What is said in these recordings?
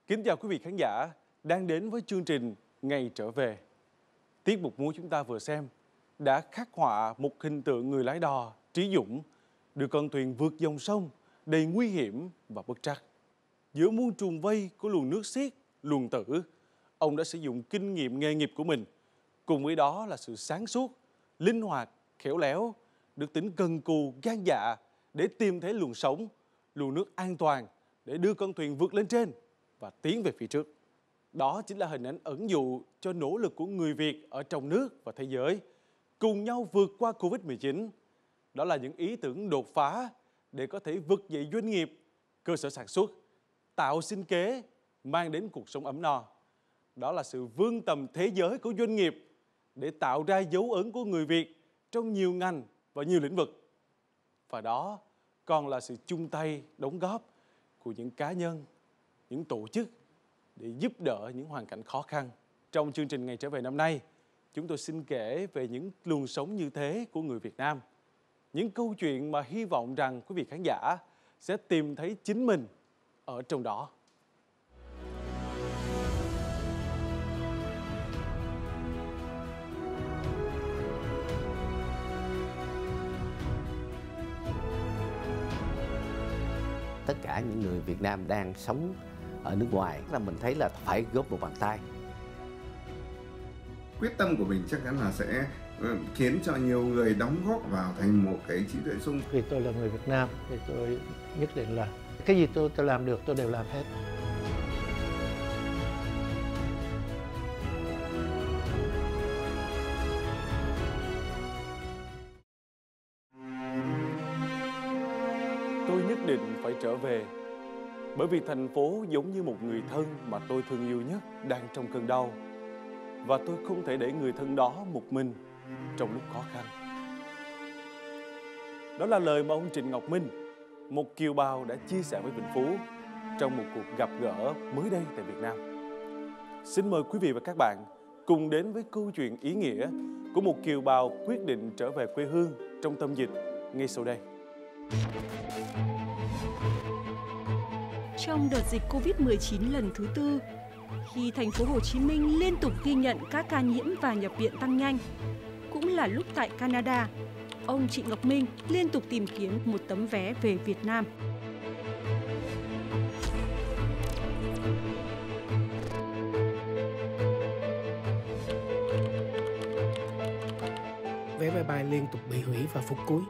Kính chào quý vị khán giả đang đến với chương trình Ngày trở về. Tiết mục múa chúng ta vừa xem đã khắc họa một hình tượng người lái đò trí dũng đưa con thuyền vượt dòng sông đầy nguy hiểm và bất trắc. Giữa muôn trùng vây của luồng nước xiết, luồng tử, ông đã sử dụng kinh nghiệm nghề nghiệp của mình. Cùng với đó là sự sáng suốt, linh hoạt, khéo léo, được tính cần cù, gan dạ để tìm thấy luồng sống, luồng nước an toàn để đưa con thuyền vượt lên trên và tiến về phía trước. Đó chính là hình ảnh ẩn dụ cho nỗ lực của người Việt ở trong nước và thế giới cùng nhau vượt qua Covid-19. Đó là những ý tưởng đột phá để có thể vực dậy doanh nghiệp, cơ sở sản xuất, tạo sinh kế, mang đến cuộc sống ấm no. Đó là sự vươn tầm thế giới của doanh nghiệp để tạo ra dấu ấn của người Việt trong nhiều ngành và nhiều lĩnh vực. Và đó còn là sự chung tay đóng góp của những cá nhân, những tổ chức để giúp đỡ những hoàn cảnh khó khăn. Trong chương trình Ngày trở về năm nay, chúng tôi xin kể về những luồng sống như thế của người Việt Nam. Những câu chuyện mà hy vọng rằng quý vị khán giả sẽ tìm thấy chính mình ở trong đó. Tất cả những người Việt Nam đang sống ở nước ngoài là mình thấy là phải góp một bàn tay. Quyết tâm của mình chắc chắn là sẽ khiến cho nhiều người đóng góp vào thành một cái trí tuệ chung. Vì tôi là người Việt Nam thì tôi nhất định là cái gì tôi làm được tôi đều làm hết. Tôi nhất định phải trở về, bởi vì thành phố giống như một người thân mà tôi thương yêu nhất đang trong cơn đau. Và tôi không thể để người thân đó một mình trong lúc khó khăn. Đó là lời mà ông Trịnh Ngọc Minh, một kiều bào đã chia sẻ với Vĩnh Phú trong một cuộc gặp gỡ mới đây tại Việt Nam. Xin mời quý vị và các bạn cùng đến với câu chuyện ý nghĩa của một kiều bào quyết định trở về quê hương trong tâm dịch ngay sau đây. Trong đợt dịch Covid-19 lần thứ tư, khi thành phố Hồ Chí Minh liên tục ghi nhận các ca nhiễm và nhập viện tăng nhanh, cũng là lúc tại Canada, ông Trịnh Ngọc Minh liên tục tìm kiếm một tấm vé về Việt Nam. Vé máy bay liên tục bị hủy và phút cuối.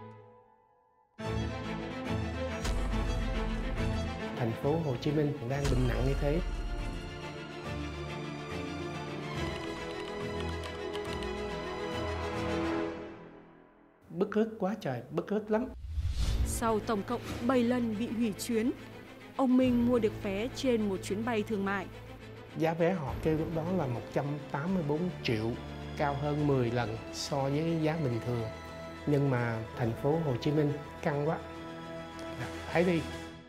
Thành phố Hồ Chí Minh đang bệnh nặng như thế. Bức rứt quá trời, bức rứt lắm. Sau tổng cộng 7 lần bị hủy chuyến, ông Minh mua được vé trên một chuyến bay thương mại. Giá vé họ kêu lúc đó là 184 triệu, cao hơn 10 lần so với giá bình thường. Nhưng mà thành phố Hồ Chí Minh căng quá, hãy đi.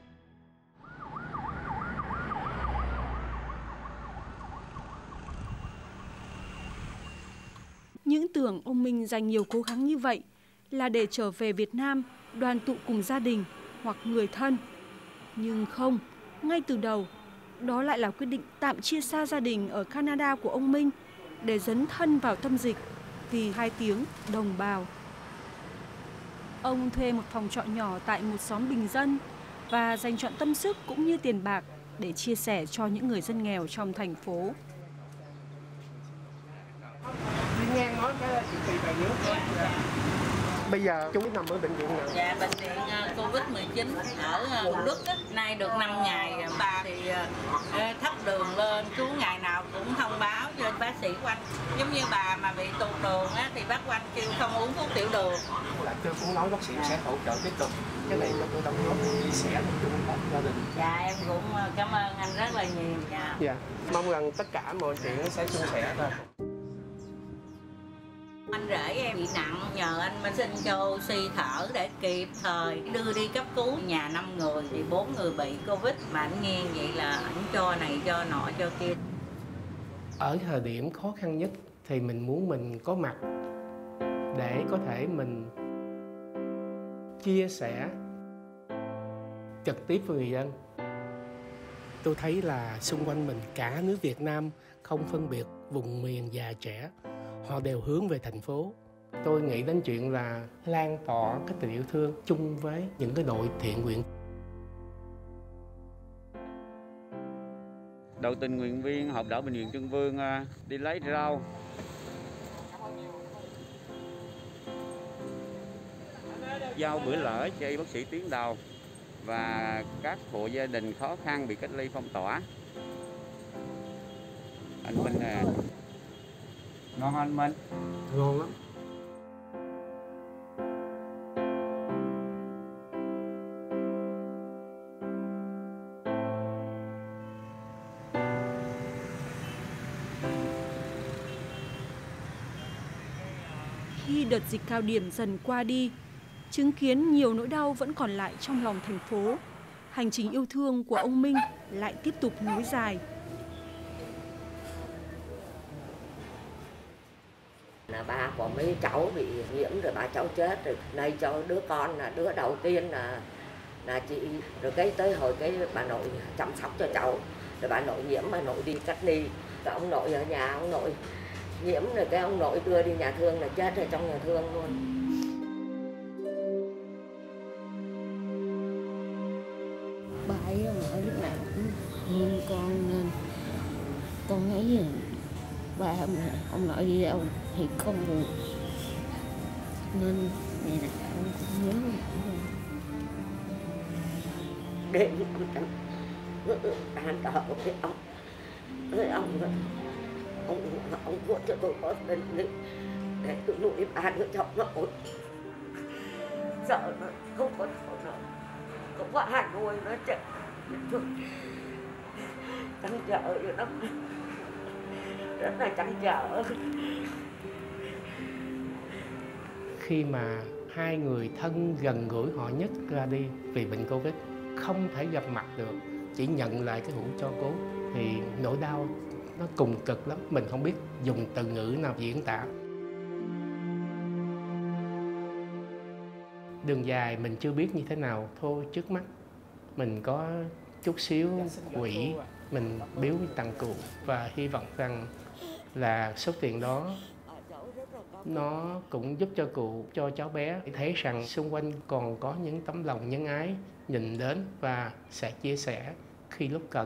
Những tưởng ông Minh dành nhiều cố gắng như vậy là để trở về Việt Nam đoàn tụ cùng gia đình hoặc người thân. Nhưng không, ngay từ đầu, đó lại là quyết định tạm chia xa gia đình ở Canada của ông Minh để dấn thân vào tâm dịch vì 2 tiếng đồng bào. Ông thuê một phòng trọ nhỏ tại một xóm bình dân và dành trọn tâm sức cũng như tiền bạc để chia sẻ cho những người dân nghèo trong thành phố. Ngang nói cái chị tùy về nước. Bây giờ chú nằm ở bệnh viện nào? Dạ, bệnh viện Covid-19 ở Thủ Đức á. Nay được 5 ngày, bà thì thấp đường lên, chú ngày nào cũng thông báo cho bác sĩ quanh. Giống như bà mà bị tụt đường á, thì bác quanh kêu không uống thuốc tiểu đường. Là tôi cũng nói bác sĩ sẽ hỗ trợ tiếp tục. Cái này là tôi đóng góp chia sẻ với gia đình. Dạ, em cũng cảm ơn anh rất là nhiều. Dạ, mong rằng tất cả mọi chuyện sẽ suôn sẻ thôi. Anh rể em bị nặng, nhờ anh minh xin cho oxy thở để kịp thời đưa đi cấp cứu. Nhà 5 người thì 4 người bị Covid, mà anh nghe vậy là anh cho này cho nọ cho kia. Ở thời điểm khó khăn nhất thì mình muốn mình có mặt để có thể mình chia sẻ trực tiếp với người dân. Tôi thấy là xung quanh mình cả nước Việt Nam không phân biệt vùng miền già trẻ, họ đều hướng về thành phố. Tôi nghĩ đến chuyện là lan tỏa cái tình yêu thương chung với những cái đội thiện nguyện. Đội tình nguyện viên Hộp Đỏ Bệnh viện Trưng Vương đi lấy rau. Giao bữa lỡ cho y bác sĩ tuyến đầu và các hộ gia đình khó khăn bị cách ly phong tỏa. Anh Minh nè. Ngon anh Minh? Ngon lắm. Khi đợt dịch cao điểm dần qua đi, chứng kiến nhiều nỗi đau vẫn còn lại trong lòng thành phố, hành trình yêu thương của ông Minh lại tiếp tục nối dài. Là ba có mấy cháu bị nhiễm rồi, ba cháu chết rồi, nay cho đứa con là đứa đầu tiên là chị, rồi cái tới hồi cái bà nội chăm sóc cho cháu, rồi bà nội nhiễm, bà nội đi cách ly, rồi ông nội ở nhà, ông nội nhiễm rồi cái ông nội đưa đi nhà thương là chết ở trong nhà thương luôn. Bà ấy ở lúc nào cũng thương con nên con thấy là ba ông nội đi đâu thì con buồn, nên ngày nào con cũng nhớ ông. Đêm than thở với ông vuốt cho tôi có tiền để tôi nuôi ba đứa cháu nó ổn. Sợ nó không có thổ nữa, không có ai nuôi nó chết, trăn trở vậy đó, rất là trăn trở. Khi mà hai người thân gần gũi họ nhất ra đi vì bệnh Covid, không thể gặp mặt được, chỉ nhận lại cái hũ tro cốt, thì nỗi đau nó cùng cực lắm, mình không biết dùng từ ngữ nào diễn tả. Đường dài mình chưa biết như thế nào, thôi trước mắt mình có chút xíu quỹ, mình biếu tặng cụ và hy vọng rằng là số tiền đó nó cũng giúp cho cụ, cho cháu bé thấy rằng xung quanh còn có những tấm lòng nhân ái nhìn đến và sẽ chia sẻ khi lúc cần.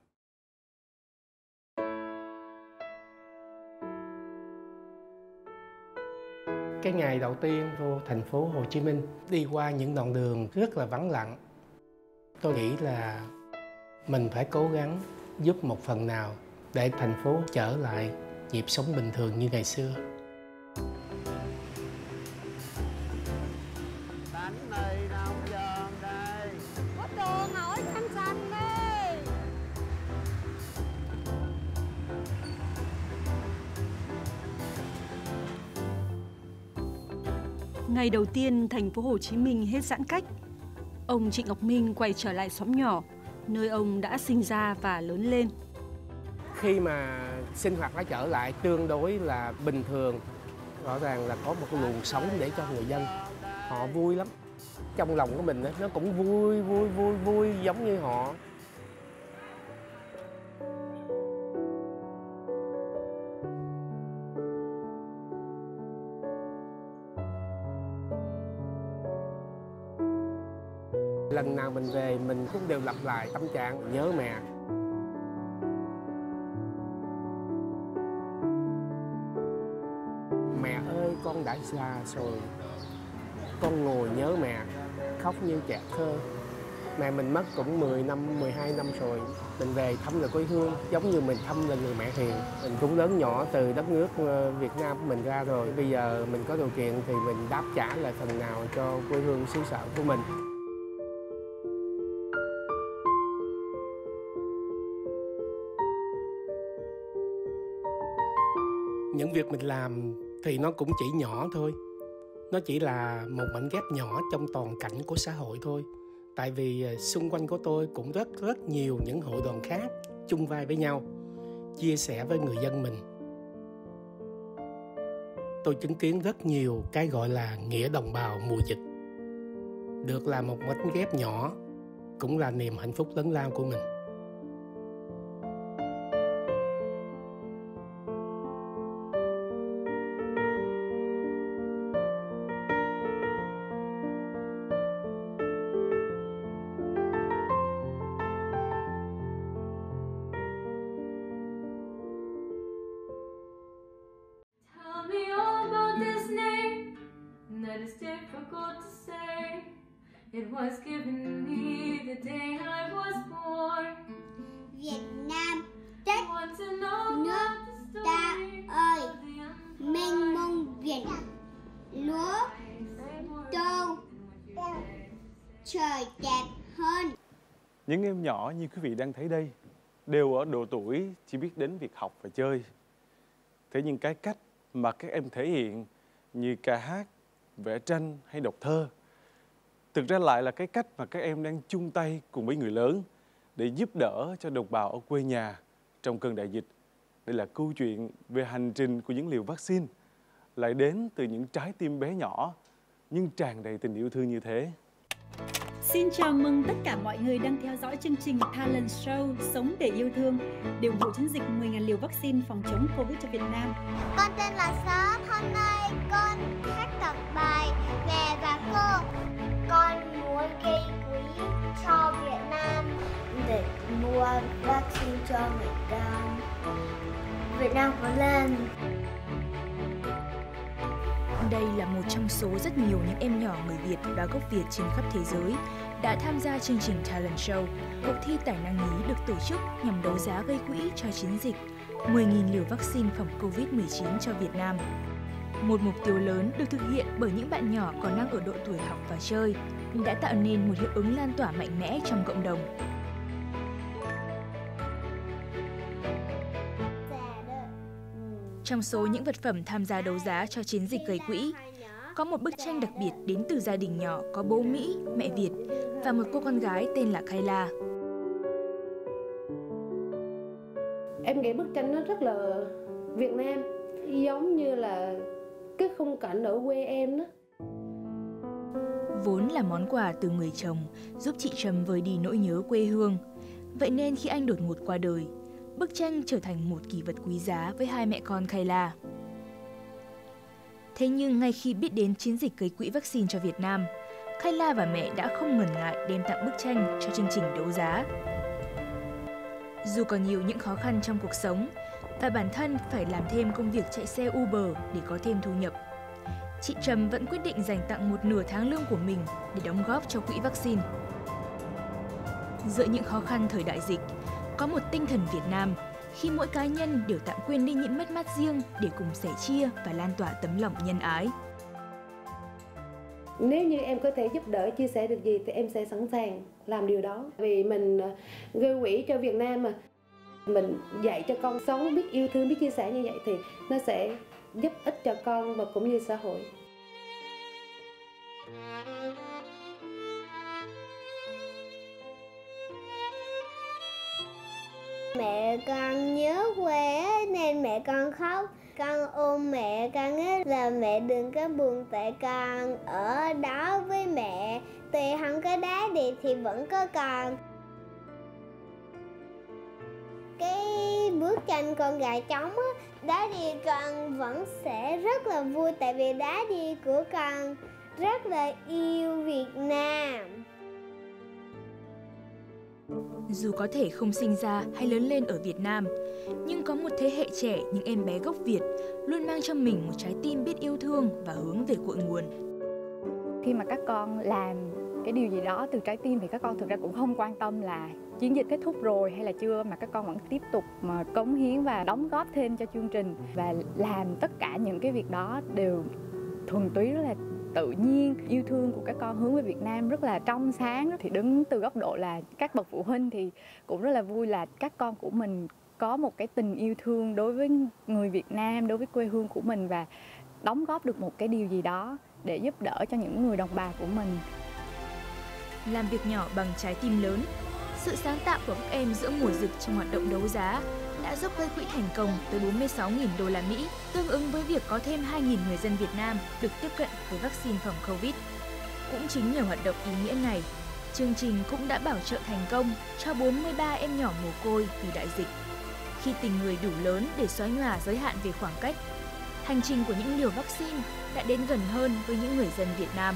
Cái ngày đầu tiên vô thành phố Hồ Chí Minh, đi qua những đoạn đường rất là vắng lặng, tôi nghĩ là mình phải cố gắng giúp một phần nào để thành phố trở lại nhịp sống bình thường như ngày xưa. Bánh mì nông giòn đây. Có đồ hỏi xanh xanh đi. Ngày đầu tiên thành phố Hồ Chí Minh hết giãn cách, ông Trịnh Ngọc Minh quay trở lại xóm nhỏ, nơi ông đã sinh ra và lớn lên. Khi mà sinh hoạt đã trở lại tương đối là bình thường, rõ ràng là có một cái luồng sống để cho người dân. Họ vui lắm. Trong lòng của mình nó cũng vui giống như họ. Lần nào mình về mình cũng đều lặp lại tâm trạng nhớ mẹ. Mẹ ơi, con đã già rồi, con ngồi nhớ mẹ, khóc như trẻ thơ. Mẹ mình mất cũng 10 năm, 12 năm rồi. Mình về thăm lại quê hương, giống như mình thăm là người mẹ hiền. Mình cũng lớn nhỏ từ đất nước Việt Nam của mình ra rồi. Bây giờ mình có điều kiện thì mình đáp trả lại phần nào cho quê hương xứ sở của mình. Những việc mình làm thì nó cũng chỉ nhỏ thôi. Nó chỉ là một mảnh ghép nhỏ trong toàn cảnh của xã hội thôi. Tại vì xung quanh của tôi cũng rất nhiều những hội đoàn khác chung vai với nhau, chia sẻ với người dân mình. Tôi chứng kiến rất nhiều cái gọi là nghĩa đồng bào mùa dịch. Được làm một mảnh ghép nhỏ cũng là niềm hạnh phúc lớn lao của mình. It was given me the day I was born. Việt Nam đất nước ta ơi, mênh mông biển lúa tô, trời đẹp hơn. Những em nhỏ như quý vị đang thấy đây đều ở độ tuổi chỉ biết đến việc học và chơi. Thế nhưng cái cách mà các em thể hiện như ca hát, vẽ tranh hay đọc thơ thực ra lại là cái cách mà các em đang chung tay cùng với người lớn để giúp đỡ cho đồng bào ở quê nhà trong cơn đại dịch. Đây là câu chuyện về hành trình của những liều vaccine lại đến từ những trái tim bé nhỏ nhưng tràn đầy tình yêu thương như thế. Xin chào mừng tất cả mọi người đang theo dõi chương trình Talent Show Sống để yêu thương, để ủng hộ chiến dịch 10.000 liều vaccine phòng chống Covid cho Việt Nam. Con tên là Sớp, hôm nay con hát tập bài Mẹ và Cô. Con muốn gây quỹ cho Việt Nam để mua vaccine cho Việt Nam có lên. Đây là một trong số rất nhiều những em nhỏ người Việt và gốc Việt trên khắp thế giới đã tham gia chương trình Talent Show, cuộc thi tài năng nhí được tổ chức nhằm đấu giá gây quỹ cho chiến dịch 10.000 liều vaccine phòng Covid-19 cho Việt Nam. Một mục tiêu lớn được thực hiện bởi những bạn nhỏ còn đang ở độ tuổi học và chơi, đã tạo nên một hiệu ứng lan tỏa mạnh mẽ trong cộng đồng. Trong số những vật phẩm tham gia đấu giá cho chiến dịch gây quỹ, có một bức tranh đặc biệt đến từ gia đình nhỏ có bố Mỹ, mẹ Việt và một cô con gái tên là Kayla. Em nghĩ bức tranh nó rất là Việt Nam, giống như là cái khung cảnh ở quê em đó. Vốn là món quà từ người chồng giúp chị Trâm vơi đi nỗi nhớ quê hương. Vậy nên khi anh đột ngột qua đời, bức tranh trở thành một kỷ vật quý giá với hai mẹ con Kayla. Thế nhưng ngay khi biết đến chiến dịch gây quỹ vaccine cho Việt Nam, Kayla và mẹ đã không ngần ngại đem tặng bức tranh cho chương trình đấu giá. Dù còn nhiều những khó khăn trong cuộc sống và bản thân phải làm thêm công việc chạy xe Uber để có thêm thu nhập, chị Trâm vẫn quyết định dành tặng một nửa tháng lương của mình để đóng góp cho quỹ vaccine. Giữa những khó khăn thời đại dịch, có một tinh thần Việt Nam khi mỗi cá nhân đều tạm quên đi những mất mát riêng để cùng sẻ chia và lan tỏa tấm lòng nhân ái. Nếu như em có thể giúp đỡ, chia sẻ được gì thì em sẽ sẵn sàng làm điều đó. Vì mình gây quỹ cho Việt Nam mà, mình dạy cho con sống, biết yêu thương, biết chia sẻ như vậy thì nó sẽ giúp ích cho con và cũng như xã hội. Mẹ con nhớ quê nên mẹ con khóc. Con ôm mẹ con là mẹ đừng có buồn, tại con ở đó với mẹ. Tuy không có đá đi thì vẫn có con. Cái bức tranh con gà trống đá đi con vẫn sẽ rất là vui, tại vì đá đi của con rất là yêu Việt Nam. Dù có thể không sinh ra hay lớn lên ở Việt Nam, nhưng có một thế hệ trẻ những em bé gốc Việt luôn mang trong mình một trái tim biết yêu thương và hướng về cội nguồn. Khi mà các con làm cái điều gì đó từ trái tim thì các con thực ra cũng không quan tâm là chiến dịch kết thúc rồi hay là chưa, mà các con vẫn tiếp tục mà cống hiến và đóng góp thêm cho chương trình, và làm tất cả những cái việc đó đều thuần túy, rất là tự nhiên. Yêu thương của các con hướng về Việt Nam rất là trong sáng. Thì đứng từ góc độ là các bậc phụ huynh thì cũng rất là vui là các con của mình có một cái tình yêu thương đối với người Việt Nam, đối với quê hương của mình, và đóng góp được một cái điều gì đó để giúp đỡ cho những người đồng bào của mình. Làm việc nhỏ bằng trái tim lớn, sự sáng tạo của các em giữa mùa dịch trong hoạt động đấu giá đã giúp gây quỹ thành công tới 46.000 đô la Mỹ, tương ứng với việc có thêm 2.000 người dân Việt Nam được tiếp cận với vaccine phòng Covid. Cũng chính nhờ hoạt động ý nghĩa này, chương trình cũng đã bảo trợ thành công cho 43 em nhỏ mồ côi vì đại dịch. Khi tình người đủ lớn để xóa nhòa giới hạn về khoảng cách, hành trình của những liều vaccine đã đến gần hơn với những người dân Việt Nam.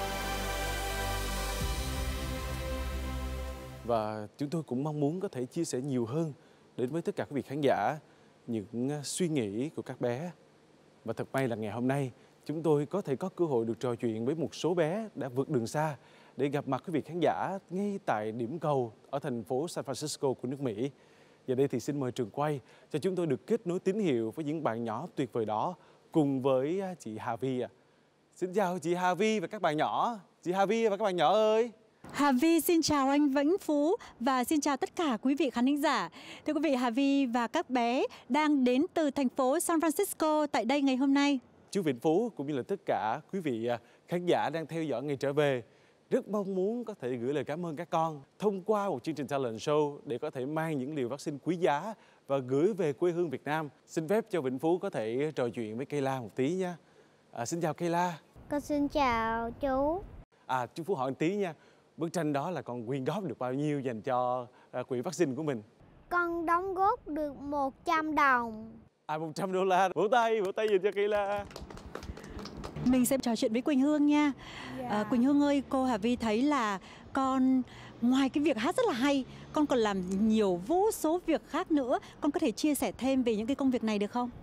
Và chúng tôi cũng mong muốn có thể chia sẻ nhiều hơn đến với tất cả quý vị khán giả những suy nghĩ của các bé. Và thật may là ngày hôm nay chúng tôi có thể có cơ hội được trò chuyện với một số bé đã vượt đường xa để gặp mặt quý vị khán giả ngay tại điểm cầu ở thành phố San Francisco của nước Mỹ. Giờ đây thì xin mời trường quay cho chúng tôi được kết nối tín hiệu với những bạn nhỏ tuyệt vời đó cùng với chị Hà Vi ạ. Xin chào chị Hà Vi và các bạn nhỏ. Chị Hà Vi và các bạn nhỏ ơi. Hà Vi xin chào anh Vĩnh Phú và xin chào tất cả quý vị khán thính giả. Thưa quý vị, Hà Vi và các bé đang đến từ thành phố San Francisco tại đây ngày hôm nay. Chú Vĩnh Phú cũng như là tất cả quý vị khán giả đang theo dõi Ngày Trở Về rất mong muốn có thể gửi lời cảm ơn các con thông qua một chương trình talent show để có thể mang những liều vaccine quý giá và gửi về quê hương Việt Nam. Xin phép cho Vĩnh Phú có thể trò chuyện với Kayla một tí nha. Xin chào Kayla. Con xin chào chú. Chú Phú hỏi một tí nha. Bức tranh đó là con quyên góp được bao nhiêu dành cho quỹ vaccine của mình? Con đóng góp được 100 đồng. $100. Vỗ tay dành cho Kayla. Mình sẽ trò chuyện với Quỳnh Hương nha. Quỳnh Hương ơi, cô Hà Vi thấy là con ngoài cái việc hát rất là hay, con còn làm nhiều vô số việc khác nữa. Con có thể chia sẻ thêm về những cái công việc này được không?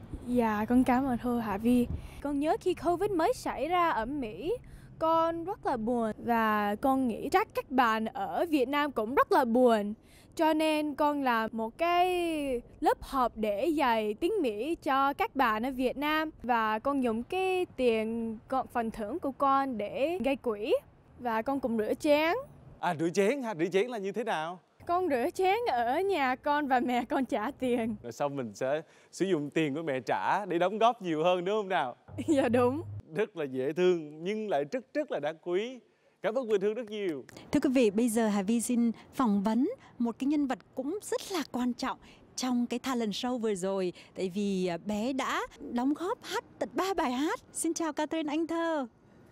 Dạ, con cảm ơn cô Hà Vi. Con nhớ khi Covid mới xảy ra ở Mỹ, con rất là buồn và con nghĩ chắc các bạn ở Việt Nam cũng rất là buồn. Cho nên con làm một cái lớp học để dạy tiếng Mỹ cho các bạn ở Việt Nam. Và con dùng cái tiền phần thưởng của con để gây quỹ. Và con cũng rửa chén. Rửa chén ha? Rửa chén là như thế nào? Con rửa chén ở nhà con và mẹ con trả tiền. Rồi xong mình sẽ sử dụng tiền của mẹ trả để đóng góp nhiều hơn đúng không nào? Dạ đúng. Rất là dễ thương nhưng lại rất là đáng quý. Cảm ơn Quỳnh Hương rất nhiều. Thưa quý vị, bây giờ Hà Vi xin phỏng vấn một cái nhân vật cũng rất là quan trọng trong cái talent show vừa rồi. Tại vì bé đã đóng góp hát tận 3 bài hát. Xin chào Catherine Anh Thơ.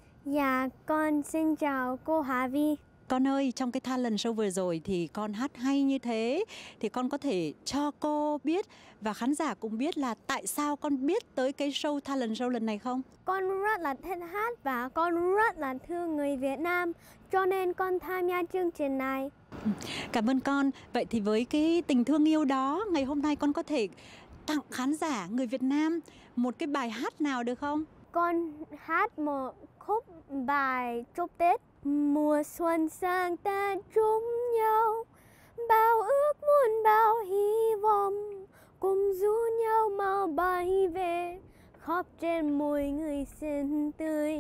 Dạ, con xin chào cô Hà Vi. Con ơi, trong cái talent show vừa rồi thì con hát hay như thế, thì con có thể cho cô biết và khán giả cũng biết là tại sao con biết tới cái show talent show lần này không? Con rất là thích hát và con rất là thương người Việt Nam, cho nên con tham gia chương trình này. Cảm ơn con. Vậy thì với cái tình thương yêu đó, ngày hôm nay con có thể tặng khán giả người Việt Nam một cái bài hát nào được không? Con hát một khúc bài chúc Tết. Mùa xuân sang ta chung nhau, bao ước muốn bao hy vọng, cùng du nhau mau bay về, khóc trên môi người xinh tươi.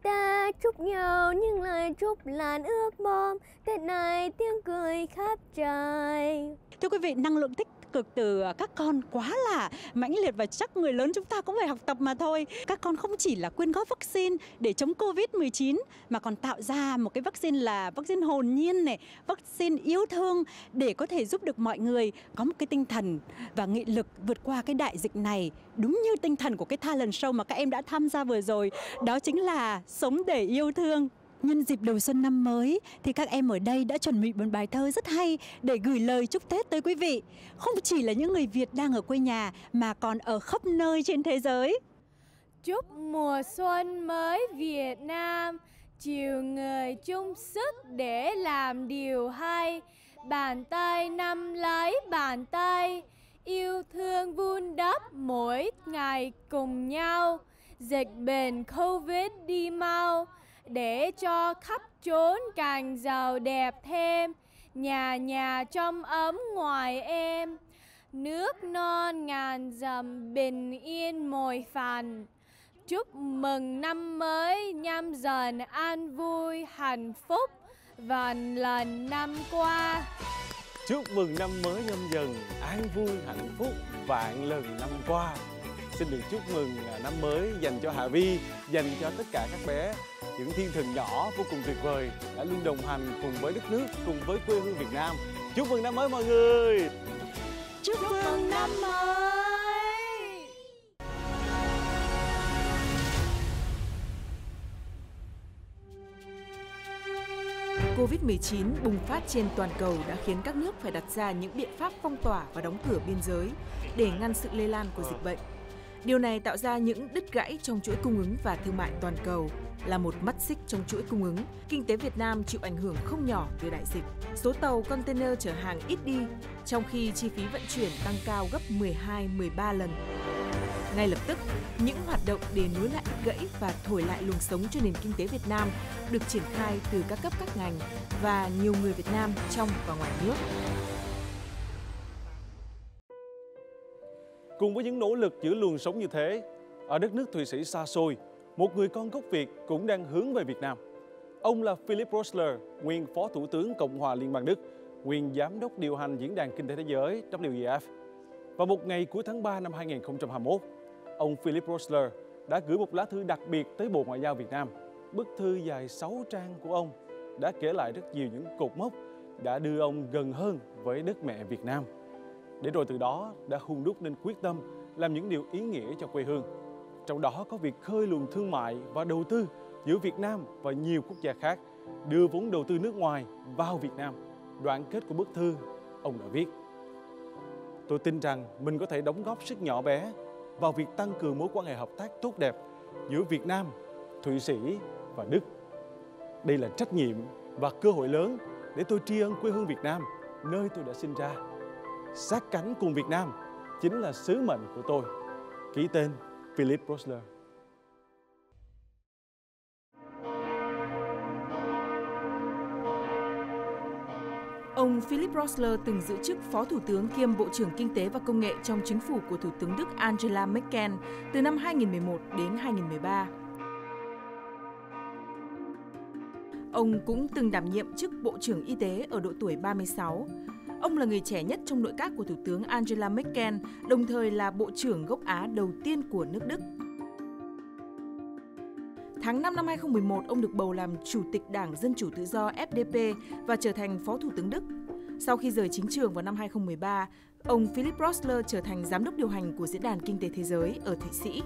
Ta chúc nhau những lời chúc làn ước mong, Tết này tiếng cười khắp trời. Thưa quý vị, năng lượng tích cực từ các con quá là mãnh liệt và chắc người lớn chúng ta cũng phải học tập mà thôi. Các con không chỉ là quyên góp vaccine để chống Covid-19 mà còn tạo ra một cái vaccine là vaccine hồn nhiên này, vaccine yêu thương để có thể giúp được mọi người có một cái tinh thần và nghị lực vượt qua cái đại dịch này. Đúng như tinh thần của cái talent show mà các em đã tham gia vừa rồi, đó chính là sống để yêu thương. Nhân dịp đầu xuân năm mới thì các em ở đây đã chuẩn bị một bài thơ rất hay để gửi lời chúc Tết tới quý vị. Không chỉ là những người Việt đang ở quê nhà mà còn ở khắp nơi trên thế giới. Chúc mùa xuân mới Việt Nam, chiều người chung sức để làm điều hay. Bàn tay nắm lấy bàn tay, yêu thương vun đắp mỗi ngày cùng nhau. Dịch bệnh Covid đi mau, để cho khắp chốn càng giàu đẹp thêm, nhà nhà trong ấm ngoài êm, nước non ngàn dặm bình yên mồi phàn. Chúc mừng năm mới Nhâm Dần an vui hạnh phúc vạn lần năm qua. Chúc mừng năm mới Nhâm Dần an vui hạnh phúc vạn lần năm qua. Xin được chúc mừng năm mới dành cho Hà Vi, dành cho tất cả các bé, những thiên thần nhỏ vô cùng tuyệt vời đã luôn đồng hành cùng với đất nước, cùng với quê hương Việt Nam. Chúc mừng năm mới mọi người! Chúc mừng năm mới! Covid-19 bùng phát trên toàn cầu đã khiến các nước phải đặt ra những biện pháp phong tỏa và đóng cửa biên giới để ngăn sự lây lan của dịch bệnh. Điều này tạo ra những đứt gãy trong chuỗi cung ứng và thương mại toàn cầu, là một mắt xích trong chuỗi cung ứng. Kinh tế Việt Nam chịu ảnh hưởng không nhỏ từ đại dịch. Số tàu container chở hàng ít đi, trong khi chi phí vận chuyển tăng cao gấp 12-13 lần. Ngay lập tức, những hoạt động để nối lại đứt gãy và thổi lại luồng sống cho nền kinh tế Việt Nam được triển khai từ các cấp các ngành và nhiều người Việt Nam trong và ngoài nước. Cùng với những nỗ lực giữ luồng sống như thế, ở đất nước Thụy Sĩ xa xôi, một người con gốc Việt cũng đang hướng về Việt Nam. Ông là Philip Rosler, nguyên Phó Thủ tướng Cộng hòa Liên bang Đức, nguyên Giám đốc điều hành Diễn đàn Kinh tế Thế giới WEF. Vào một ngày cuối tháng 3 năm 2021, ông Philip Rosler đã gửi một lá thư đặc biệt tới Bộ Ngoại giao Việt Nam. Bức thư dài 6 trang của ông đã kể lại rất nhiều những cột mốc đã đưa ông gần hơn với đất mẹ Việt Nam. Để rồi từ đó đã hun đúc nên quyết tâm làm những điều ý nghĩa cho quê hương. Trong đó có việc khơi luồng thương mại và đầu tư giữa Việt Nam và nhiều quốc gia khác, đưa vốn đầu tư nước ngoài vào Việt Nam. Đoạn kết của bức thư, ông đã viết: tôi tin rằng mình có thể đóng góp sức nhỏ bé vào việc tăng cường mối quan hệ hợp tác tốt đẹp giữa Việt Nam, Thụy Sĩ và Đức. Đây là trách nhiệm và cơ hội lớn để tôi tri ân quê hương Việt Nam, nơi tôi đã sinh ra. Sát cánh cùng Việt Nam chính là sứ mệnh của tôi. Ký tên Philip Rosler. Ông Philip Rosler từng giữ chức Phó Thủ tướng kiêm Bộ trưởng Kinh tế và Công nghệ trong chính phủ của Thủ tướng Đức Angela Merkel từ năm 2011 đến 2013. Ông cũng từng đảm nhiệm chức Bộ trưởng Y tế ở độ tuổi 36. Ông là người trẻ nhất trong nội các của Thủ tướng Angela Merkel, đồng thời là Bộ trưởng gốc Á đầu tiên của nước Đức. Tháng 5 năm 2011, ông được bầu làm Chủ tịch Đảng Dân Chủ Tự do FDP và trở thành Phó Thủ tướng Đức. Sau khi rời chính trường vào năm 2013, ông Philip Rosler trở thành Giám đốc điều hành của Diễn đàn Kinh tế Thế giới ở Thụy Sĩ.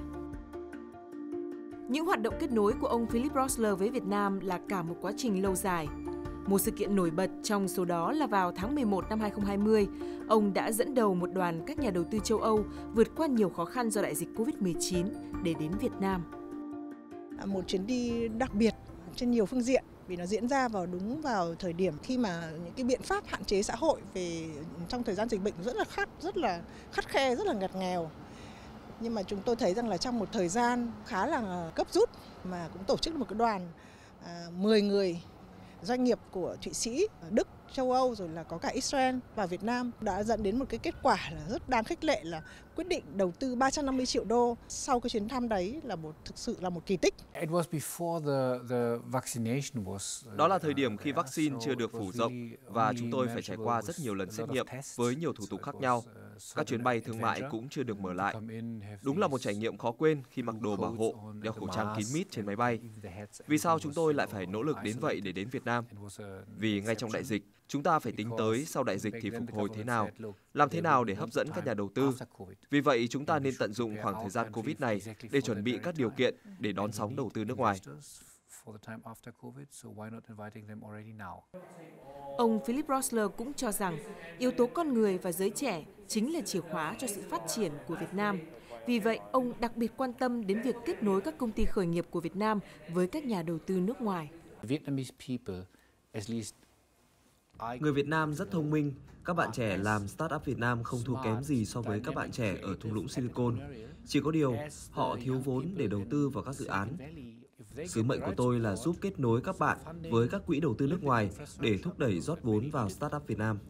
Những hoạt động kết nối của ông Philip Rosler với Việt Nam là cả một quá trình lâu dài. Một sự kiện nổi bật trong số đó là vào tháng 11 năm 2020, ông đã dẫn đầu một đoàn các nhà đầu tư châu Âu vượt qua nhiều khó khăn do đại dịch Covid-19 để đến Việt Nam. Một chuyến đi đặc biệt trên nhiều phương diện vì nó diễn ra đúng vào thời điểm khi mà những cái biện pháp hạn chế xã hội trong thời gian dịch bệnh rất là khắt khe, rất là ngặt nghèo. Nhưng mà chúng tôi thấy rằng là trong một thời gian khá là cấp rút mà cũng tổ chức một cái đoàn 10 người doanh nghiệp của Thụy Sĩ, Đức, châu Âu rồi là có cả Israel vào Việt Nam đã dẫn đến một cái kết quả là rất đáng khích lệ là quyết định đầu tư 350 triệu đô. Sau cái chuyến thăm đấy là thực sự là một kỳ tích. Đó là thời điểm khi vaccine chưa được phủ rộng và chúng tôi phải trải qua rất nhiều lần xét nghiệm với nhiều thủ tục khác nhau. Các chuyến bay thương mại cũng chưa được mở lại. Đúng là một trải nghiệm khó quên khi mặc đồ bảo hộ, đeo khẩu trang kín mít trên máy bay. Vì sao chúng tôi lại phải nỗ lực đến vậy để đến Việt Nam? Vì ngay trong đại dịch, chúng ta phải tính tới sau đại dịch thì phục hồi thế nào, làm thế nào để hấp dẫn các nhà đầu tư. Vì vậy, chúng ta nên tận dụng khoảng thời gian Covid này để chuẩn bị các điều kiện để đón sóng đầu tư nước ngoài. Ông Philip Rosler cũng cho rằng yếu tố con người và giới trẻ chính là chìa khóa cho sự phát triển của Việt Nam. Vì vậy, ông đặc biệt quan tâm đến việc kết nối các công ty khởi nghiệp của Việt Nam với các nhà đầu tư nước ngoài. Người Việt Nam rất thông minh. Các bạn trẻ làm startup Việt Nam không thua kém gì so với các bạn trẻ ở thung lũng Silicon. Chỉ có điều, họ thiếu vốn để đầu tư vào các dự án. Sứ mệnh của tôi là giúp kết nối các bạn với các quỹ đầu tư nước ngoài để thúc đẩy rót vốn vào startup Việt Nam.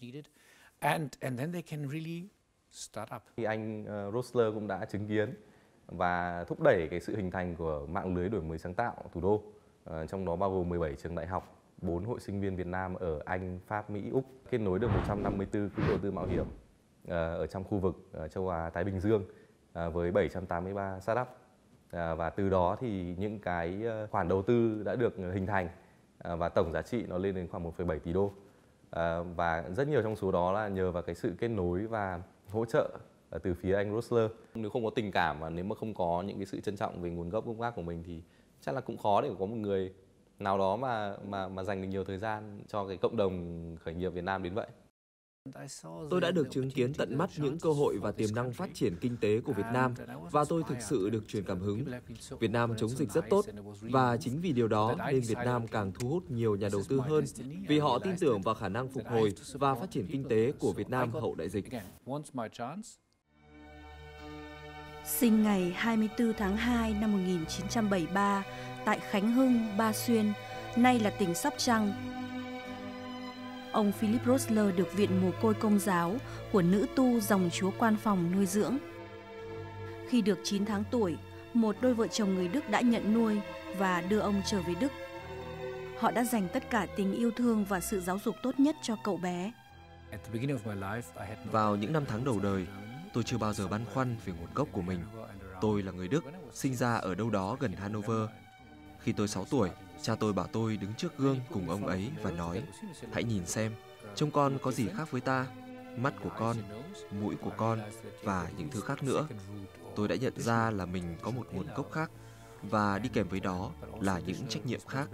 Thì anh Rosler cũng đã chứng kiến và thúc đẩy cái sự hình thành của mạng lưới đổi mới sáng tạo thủ đô, trong đó bao gồm 17 trường đại học, 4 hội sinh viên Việt Nam ở Anh, Pháp, Mỹ, Úc, kết nối được 154 quỹ đầu tư mạo hiểm ở trong khu vực châu Á, Thái Bình Dương với 783 startup. Và từ đó thì những cái khoản đầu tư đã được hình thành và tổng giá trị nó lên đến khoảng 1,7 tỷ đô. Và rất nhiều trong số đó là nhờ vào cái sự kết nối và hỗ trợ từ phía anh Rosler. Nếu không có tình cảm và nếu mà không có những cái sự trân trọng về nguồn gốc gốc gác của mình thì chắc là cũng khó để có một người nào đó mà dành được nhiều thời gian cho cái cộng đồng khởi nghiệp Việt Nam đến vậy. Tôi đã được chứng kiến tận mắt những cơ hội và tiềm năng phát triển kinh tế của Việt Nam và tôi thực sự được truyền cảm hứng. Việt Nam chống dịch rất tốt và chính vì điều đó nên Việt Nam càng thu hút nhiều nhà đầu tư hơn vì họ tin tưởng vào khả năng phục hồi và phát triển kinh tế của Việt Nam hậu đại dịch. Sinh ngày 24 tháng 2 năm 1973 tại Khánh Hưng, Ba Xuyên, nay là tỉnh Sóc Trăng. Ông Philip Rosler được Viện Mồ Côi Công giáo của nữ tu dòng Chúa Quan Phòng nuôi dưỡng. Khi được 9 tháng tuổi, một đôi vợ chồng người Đức đã nhận nuôi và đưa ông trở về Đức. Họ đã dành tất cả tình yêu thương và sự giáo dục tốt nhất cho cậu bé. Vào những năm tháng đầu đời, tôi chưa bao giờ băn khoăn về nguồn gốc của mình. Tôi là người Đức, sinh ra ở đâu đó gần Hanover. Khi tôi 6 tuổi, cha tôi bảo tôi đứng trước gương cùng ông ấy và nói: hãy nhìn xem, trông con có gì khác với ta, mắt của con, mũi của con và những thứ khác nữa. Tôi đã nhận ra là mình có một nguồn gốc khác và đi kèm với đó là những trách nhiệm khác.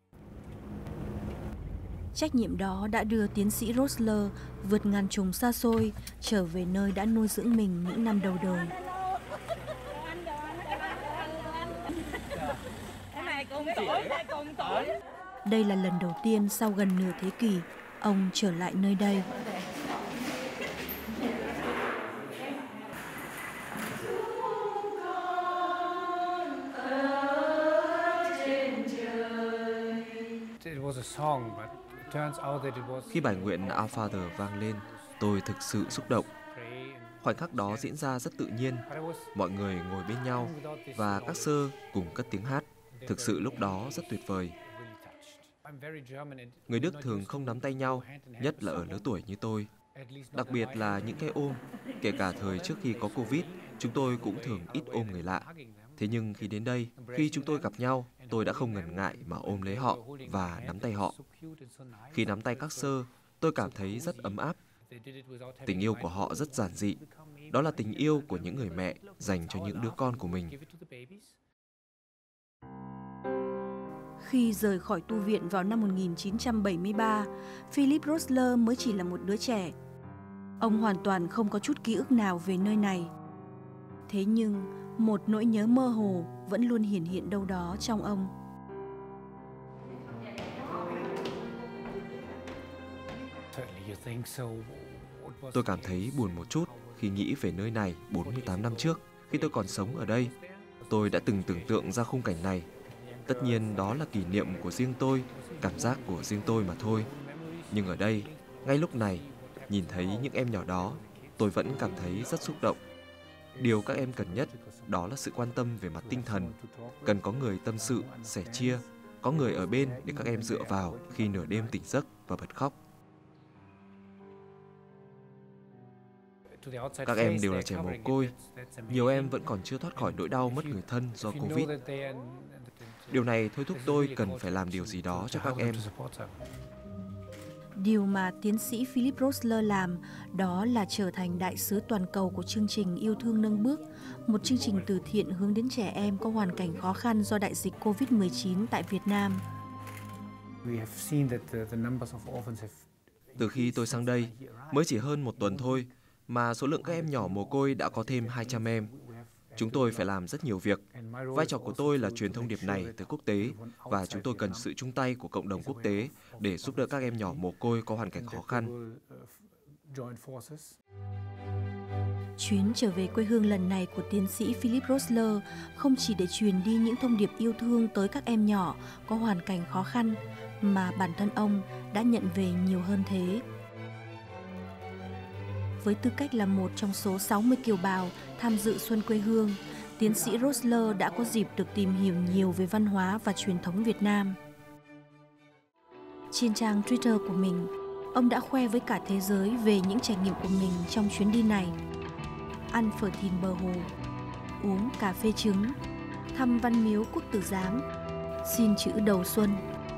Trách nhiệm đó đã đưa tiến sĩ Rosler vượt ngàn trùng xa xôi trở về nơi đã nuôi dưỡng mình những năm đầu đời. Đây là lần đầu tiên sau gần nửa thế kỷ ông trở lại nơi đây. Khi bài nguyện Our Father vang lên, tôi thực sự xúc động. Khoảnh khắc đó diễn ra rất tự nhiên, mọi người ngồi bên nhau và các sơ cùng cất tiếng hát. Thực sự lúc đó rất tuyệt vời. Người Đức thường không nắm tay nhau, nhất là ở lứa tuổi như tôi. Đặc biệt là những cái ôm, kể cả thời trước khi có Covid, chúng tôi cũng thường ít ôm người lạ. Thế nhưng khi đến đây, khi chúng tôi gặp nhau, tôi đã không ngần ngại mà ôm lấy họ và nắm tay họ. Khi nắm tay các sơ, tôi cảm thấy rất ấm áp. Tình yêu của họ rất giản dị. Đó là tình yêu của những người mẹ dành cho những đứa con của mình. Khi rời khỏi tu viện vào năm 1973, Philip Rosler mới chỉ là một đứa trẻ. Ông hoàn toàn không có chút ký ức nào về nơi này. Thế nhưng, một nỗi nhớ mơ hồ vẫn luôn hiển hiện đâu đó trong ông. Tôi cảm thấy buồn một chút khi nghĩ về nơi này 48 năm trước. Khi tôi còn sống ở đây, tôi đã từng tưởng tượng ra khung cảnh này. Tất nhiên đó là kỷ niệm của riêng tôi, cảm giác của riêng tôi mà thôi. Nhưng ở đây, ngay lúc này, nhìn thấy những em nhỏ đó, tôi vẫn cảm thấy rất xúc động. Điều các em cần nhất đó là sự quan tâm về mặt tinh thần. Cần có người tâm sự, sẻ chia, có người ở bên để các em dựa vào khi nửa đêm tỉnh giấc và bật khóc. Các em đều là trẻ mồ côi. Nhiều em vẫn còn chưa thoát khỏi nỗi đau mất người thân do Covid. Điều này thôi thúc tôi cần phải làm điều gì đó cho các em. Điều mà tiến sĩ Philip Rosler làm đó là trở thành đại sứ toàn cầu của chương trình Yêu Thương Nâng Bước, một chương trình từ thiện hướng đến trẻ em có hoàn cảnh khó khăn do đại dịch Covid-19 tại Việt Nam. Từ khi tôi sang đây, mới chỉ hơn một tuần thôi, mà số lượng các em nhỏ mồ côi đã có thêm 200 em. Chúng tôi phải làm rất nhiều việc. Vai trò của tôi là truyền thông điệp này tới quốc tế và chúng tôi cần sự chung tay của cộng đồng quốc tế để giúp đỡ các em nhỏ mồ côi có hoàn cảnh khó khăn. Chuyến trở về quê hương lần này của tiến sĩ Philip Rosler không chỉ để truyền đi những thông điệp yêu thương tới các em nhỏ có hoàn cảnh khó khăn, mà bản thân ông đã nhận về nhiều hơn thế. Với tư cách là một trong số 60 kiều bào tham dự Xuân quê hương, tiến sĩ Rosler đã có dịp được tìm hiểu nhiều về văn hóa và truyền thống Việt Nam. Trên trang Twitter của mình, ông đã khoe với cả thế giới về những trải nghiệm của mình trong chuyến đi này. Ăn phở thìn bờ hồ, uống cà phê trứng, thăm Văn Miếu Quốc Tử Giám, xin chữ đầu xuân.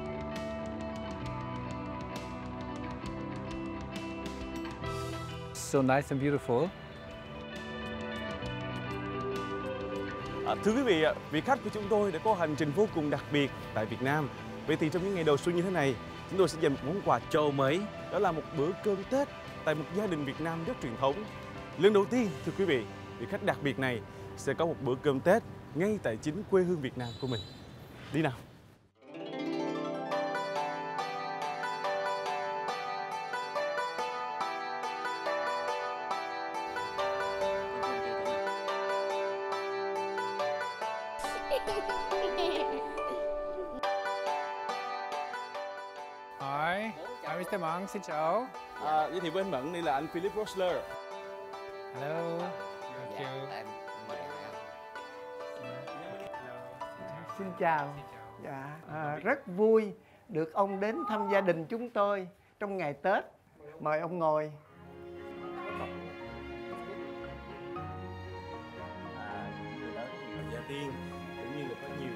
So nice and beautiful. Thưa quý vị, vị khách của chúng tôi đã có hành trình vô cùng đặc biệt tại Việt Nam. Vậy thì trong những ngày đầu xuân như thế này, chúng tôi sẽ dành một món quà cho ông ấy. Đó là một bữa cơm Tết tại một gia đình Việt Nam rất truyền thống. Lần đầu tiên, thưa quý vị, vị khách đặc biệt này sẽ có một bữa cơm Tết ngay tại chính quê hương Việt Nam của mình. Đi nào! Hi, I'm Mr. Mẫn, xin chào. Giới thiệu với anh Mẫn, đây là anh Philip Rosler. Hello, thank you. Xin chào. Dạ, rất vui được ông đến thăm gia đình chúng tôi trong ngày Tết. Mời ông ngồi. Gia tiên cũng như là có nhiều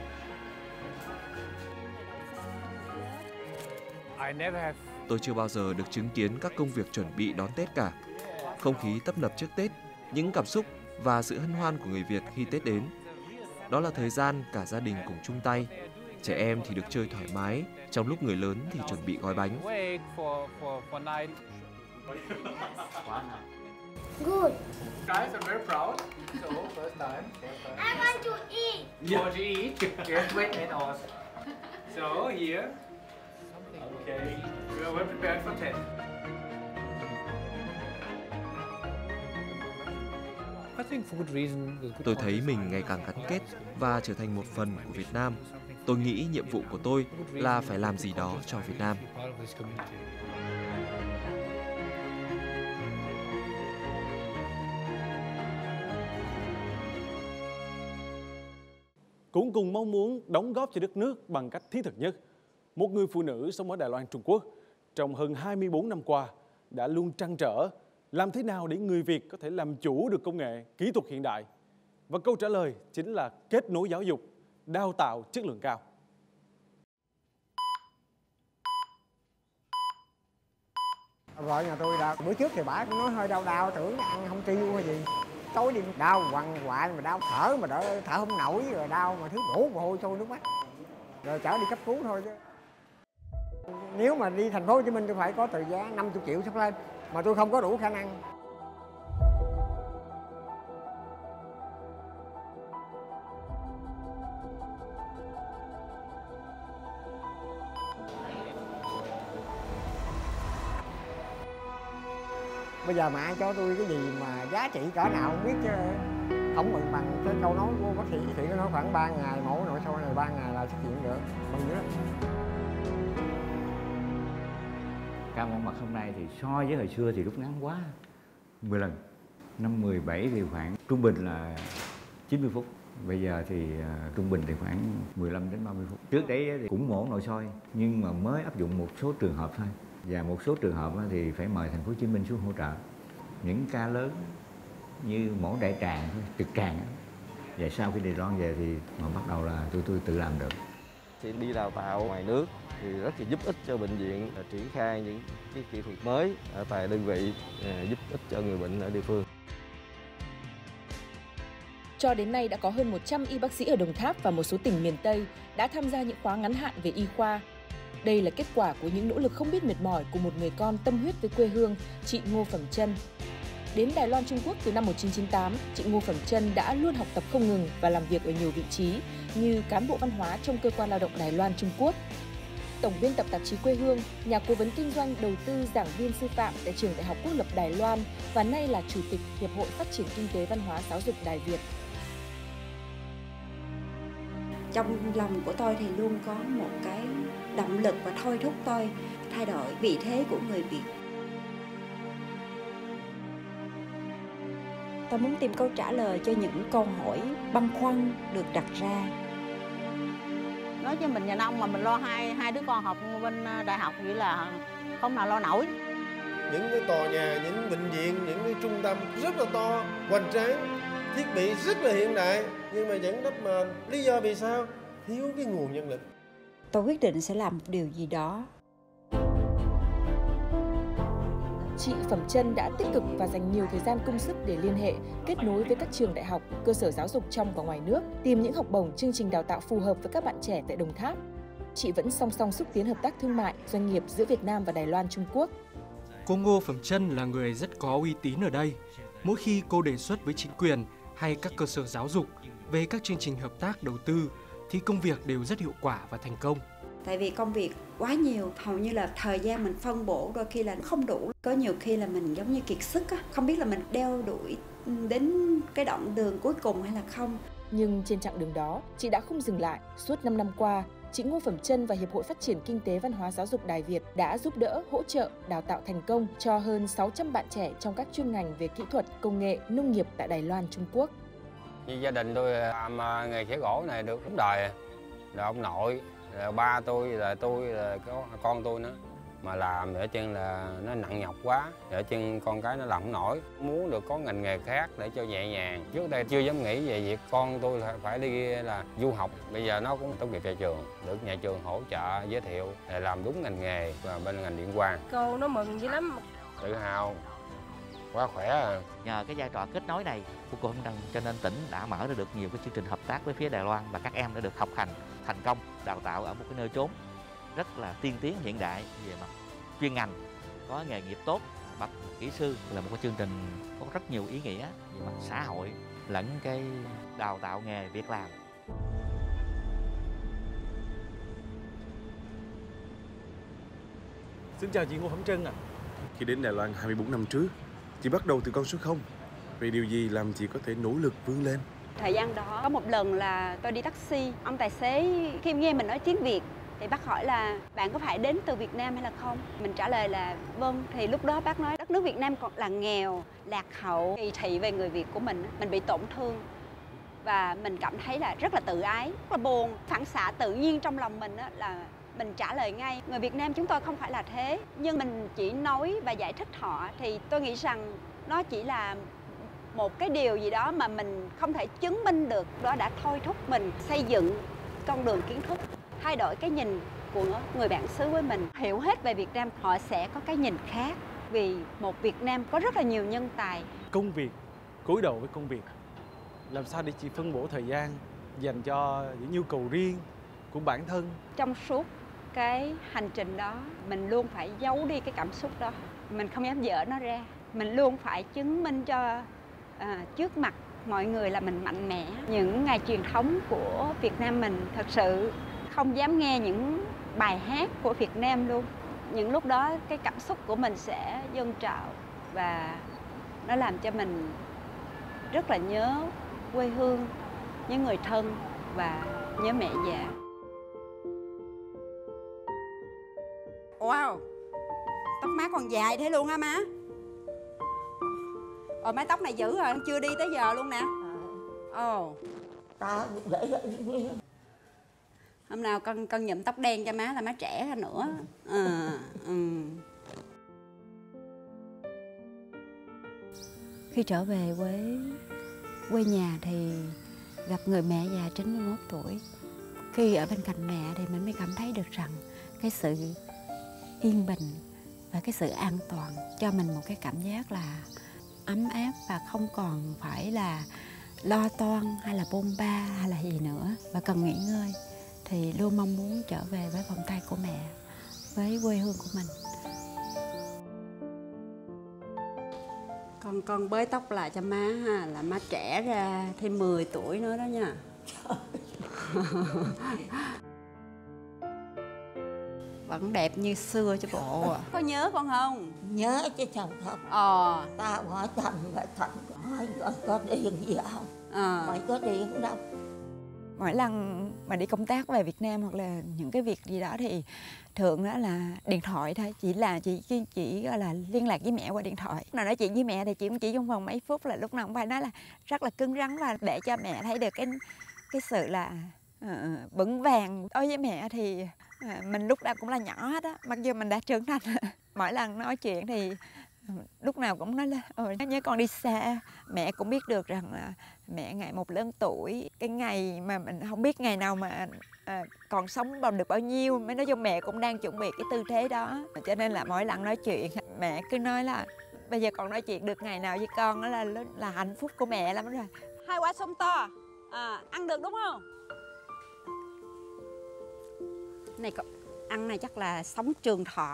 Tôi chưa bao giờ được chứng kiến các công việc chuẩn bị đón Tết cả. Không khí tấp nập trước Tết, những cảm xúc và sự hân hoan của người Việt khi Tết đến. Đó là thời gian cả gia đình cùng chung tay. Trẻ em thì được chơi thoải mái, trong lúc người lớn thì chuẩn bị gói bánh. Good. Guys, I'm very proud. So, first time. I want to eat. You want to eat? Yes, wait and us. So, here. Okay. We are well prepared for Tết. Tôi thấy mình ngày càng gắn kết và trở thành một phần của Việt Nam. Tôi nghĩ nhiệm vụ của tôi là phải làm gì đó cho Việt Nam. Cũng cùng mong muốn đóng góp cho đất nước bằng cách thiết thực nhất, một người phụ nữ sống ở Đài Loan, Trung Quốc trong hơn 24 năm qua đã luôn trăn trở làm thế nào để người Việt có thể làm chủ được công nghệ, kỹ thuật hiện đại. Và câu trả lời chính là kết nối giáo dục, đào tạo chất lượng cao. Vợ nhà tôi là bữa trước thì bà cũng nói hơi đau tưởng ăn không tiêu hay gì. Tối đi đau quằn quại mà đau thở mà thở không nổi rồi đau mà thứ đổ mồ hôi trôi nước mắt. Rồi chở đi cấp cứu thôi chứ. Nếu mà đi thành phố Hồ Chí Minh tôi phải có từ giá 50 triệu sắp lên mà tôi không có đủ khả năng. Bây giờ mà ai cho tôi cái gì mà giá trị cỡ nào không biết chứ không mừng bằng cái câu nói của bác sĩ nó nói khoảng 3 ngày mổ nội soi này 3 ngày là xuất hiện được mừng dữ lắm. Ca mổ mặt hôm nay thì so với hồi xưa thì rút ngắn quá 10 lần. Năm 17 thì khoảng trung bình là 90 phút. Bây giờ thì trung bình thì khoảng 15 đến 30 phút. Trước đấy thì cũng mổ nội soi nhưng mà mới áp dụng một số trường hợp thôi. Và một số trường hợp thì phải mời thành phố Hồ Chí Minh xuống hỗ trợ. Những ca lớn như mổ đại tràng, trực tràng. Và sau khi Đài Loan về thì mà bắt đầu là tôi tự làm được. Thì đi đào tạo ngoài nước thì rất là giúp ích cho bệnh viện triển khai những cái kỹ thuật mới ở tại đơn vị, giúp ích cho người bệnh ở địa phương. Cho đến nay đã có hơn 100 y bác sĩ ở Đồng Tháp và một số tỉnh miền Tây đã tham gia những khóa ngắn hạn về y khoa. Đây là kết quả của những nỗ lực không biết mệt mỏi của một người con tâm huyết với quê hương, chị Ngô Phẩm Trân. Đến Đài Loan, Trung Quốc từ năm 1998, chị Ngô Phẩm Trân đã luôn học tập không ngừng và làm việc ở nhiều vị trí như cán bộ văn hóa trong Cơ quan Lao động Đài Loan, Trung Quốc, tổng biên tập tạp chí Quê Hương, nhà cố vấn kinh doanh, đầu tư, giảng viên sư phạm tại Trường Đại học Quốc lập Đài Loan và nay là Chủ tịch Hiệp hội Phát triển Kinh tế Văn hóa Giáo dục Đài Việt. Trong lòng của tôi thì luôn có một cái động lực và thôi thúc tôi thay đổi vị thế của người Việt. Tôi muốn tìm câu trả lời cho những câu hỏi băn khoăn được đặt ra. Nói cho mình nhà nông mà mình lo hai đứa con học bên đại học vậy là không nào lo nổi. Những cái tòa nhà, những bệnh viện, những cái trung tâm rất là to, hoành tráng, thiết bị rất là hiện đại nhưng mà vẫn đắp mền. Lý do vì sao? Thiếu cái nguồn nhân lực. Tôi quyết định sẽ làm một điều gì đó. Chị Phẩm Trân đã tích cực và dành nhiều thời gian công sức để liên hệ, kết nối với các trường đại học, cơ sở giáo dục trong và ngoài nước, tìm những học bổng, chương trình đào tạo phù hợp với các bạn trẻ tại Đồng Tháp. Chị vẫn song song xúc tiến hợp tác thương mại, doanh nghiệp giữa Việt Nam và Đài Loan, Trung Quốc. Cô Ngô Phẩm Trân là người rất có uy tín ở đây. Mỗi khi cô đề xuất với chính quyền hay các cơ sở giáo dục về các chương trình hợp tác đầu tư thì công việc đều rất hiệu quả và thành công. Tại vì công việc quá nhiều, hầu như là thời gian mình phân bổ đôi khi là không đủ. Có nhiều khi là mình giống như kiệt sức á, không biết là mình đeo đuổi đến cái đoạn đường cuối cùng hay là không. Nhưng trên chặng đường đó, chị đã không dừng lại. Suốt 5 năm qua, chị Ngô Phẩm Trân và Hiệp hội Phát triển Kinh tế Văn hóa Giáo dục Đài Việt đã giúp đỡ, hỗ trợ, đào tạo thành công cho hơn 600 bạn trẻ trong các chuyên ngành về kỹ thuật, công nghệ, nông nghiệp tại Đài Loan, Trung Quốc. Như gia đình tôi làm nghề khẻ gỗ này được 4 đời, rồi ông nội, rồi ba tôi, là có con tôi nữa. Mà làm ở chân là nó nặng nhọc quá, ở chân con cái nó làm không nổi. Muốn được có ngành nghề khác để cho nhẹ nhàng. Trước đây chưa dám nghĩ về việc con tôi phải đi là du học. Bây giờ nó cũng tốt nghiệp ra trường, được nhà trường hỗ trợ giới thiệu để làm đúng ngành nghề và bên ngành điện quang. Cô nó mừng dữ lắm. Tự hào, quá khỏe à. Nhờ cái vai trò kết nối này của cô Hồng Trân, cho nên tỉnh đã mở ra được nhiều cái chương trình hợp tác với phía Đài Loan và các em đã được học hành thành công, đào tạo ở một cái nơi chốn rất là tiên tiến hiện đại về mặt chuyên ngành, có nghề nghiệp tốt, bậc kỹ sư, là một cái chương trình có rất nhiều ý nghĩa về mặt xã hội lẫn cái đào tạo nghề việc làm. Xin chào chị Ngô Phẩm Trân ạ. Khi đến Đài Loan 24 năm trước, chị bắt đầu từ con số 0. Vậy điều gì làm chị có thể nỗ lực vươn lên? Thời gian đó có một lần là tôi đi taxi, ông tài xế khi nghe mình nói tiếng Việt thì bác hỏi là bạn có phải đến từ Việt Nam hay là không? Mình trả lời là vâng. Thì lúc đó bác nói đất nước Việt Nam còn là nghèo, lạc hậu, kỳ thị về người Việt của mình bị tổn thương. Và mình cảm thấy là rất là tự ái, rất là buồn. Phản xạ tự nhiên trong lòng mình là mình trả lời ngay, người Việt Nam chúng tôi không phải là thế. Nhưng mình chỉ nói và giải thích họ thì tôi nghĩ rằng nó chỉ là một cái điều gì đó mà mình không thể chứng minh được. Đó đã thôi thúc mình xây dựng con đường kiến thức, thay đổi cái nhìn của người bản xứ với mình. Hiểu hết về Việt Nam, họ sẽ có cái nhìn khác. Vì một Việt Nam có rất là nhiều nhân tài. Công việc, cúi đầu với công việc. Làm sao để chị phân bổ thời gian dành cho những nhu cầu riêng của bản thân? Trong suốt cái hành trình đó, mình luôn phải giấu đi cái cảm xúc đó. Mình không dám dở nó ra. Mình luôn phải chứng minh cho trước mặt mọi người là mình mạnh mẽ. Những ngày truyền thống của Việt Nam mình thật sự không dám nghe những bài hát của Việt Nam luôn. Những lúc đó cái cảm xúc của mình sẽ dâng trào và nó làm cho mình rất là nhớ quê hương, nhớ người thân và nhớ mẹ già. Wow, tóc má còn dài thế luôn hả má? Mái tóc này dữ rồi, chưa đi tới giờ luôn nè. Hôm nào con nhuộm tóc đen cho má là má trẻ hơn nữa. Khi trở về với quê nhà thì gặp người mẹ già 91 tuổi. Khi ở bên cạnh mẹ thì mình mới cảm thấy được rằng cái sự yên bình và cái sự an toàn cho mình một cái cảm giác là ấm áp và không còn phải là lo toan hay là bôn ba hay là gì nữa và cần nghỉ ngơi thì luôn mong muốn trở về với vòng tay của mẹ, với quê hương của mình. Con bới tóc lại cho má ha, là má trẻ ra thêm 10 tuổi nữa đó nha. Vẫn đẹp như xưa chứ bộ. Có nhớ con không? Nhớ chứ chồng không. Tao hỏi chồng và chồng hỏi có điện gì không? Mày có điện đâu. Mỗi lần mà đi công tác về Việt Nam hoặc là những cái việc gì đó thì thường đó là điện thoại thôi, chỉ gọi là liên lạc với mẹ qua điện thoại. Nào nói chuyện với mẹ thì chị cũng chỉ trong vòng mấy phút, là lúc nào cũng phải nói là rất là cứng rắn và để cho mẹ thấy được cái sự là vững vàng. Đối với mẹ thì mình lúc nào cũng là nhỏ hết á, mặc dù mình đã trưởng thành. Mỗi lần nói chuyện thì lúc nào cũng nói là nhớ con đi xa. Mẹ cũng biết được rằng là mẹ ngày một lớn tuổi, cái ngày mà mình không biết ngày nào mà còn sống được bao nhiêu. Mới nói chung mẹ cũng đang chuẩn bị cái tư thế đó, cho nên là mỗi lần nói chuyện mẹ cứ nói là bây giờ còn nói chuyện được ngày nào với con đó là hạnh phúc của mẹ lắm rồi. 2 quả sông to ăn được đúng không? Này ăn này chắc là sống trường thọ.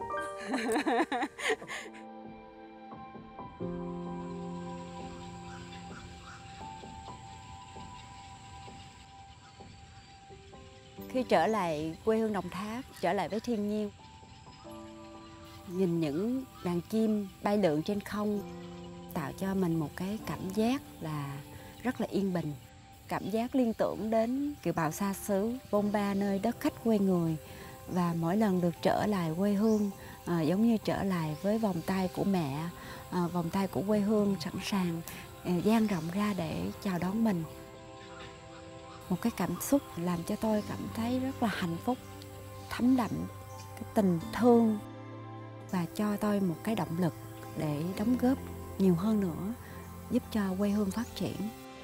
Khi trở lại quê hương Đồng Tháp, trở lại với thiên nhiên, nhìn những đàn chim bay lượn trên không tạo cho mình một cái cảm giác là rất là yên bình. cảm giác liên tưởng đến kiều bào xa xứ, bôn ba nơi đất khách quê người. Và mỗi lần được trở lại quê hương, giống như trở lại với vòng tay của mẹ, vòng tay của quê hương sẵn sàng dang rộng ra để chào đón mình. Một cái cảm xúc làm cho tôi cảm thấy rất là hạnh phúc, thấm đậm cái tình thương và cho tôi một cái động lực để đóng góp nhiều hơn nữa, giúp cho quê hương phát triển.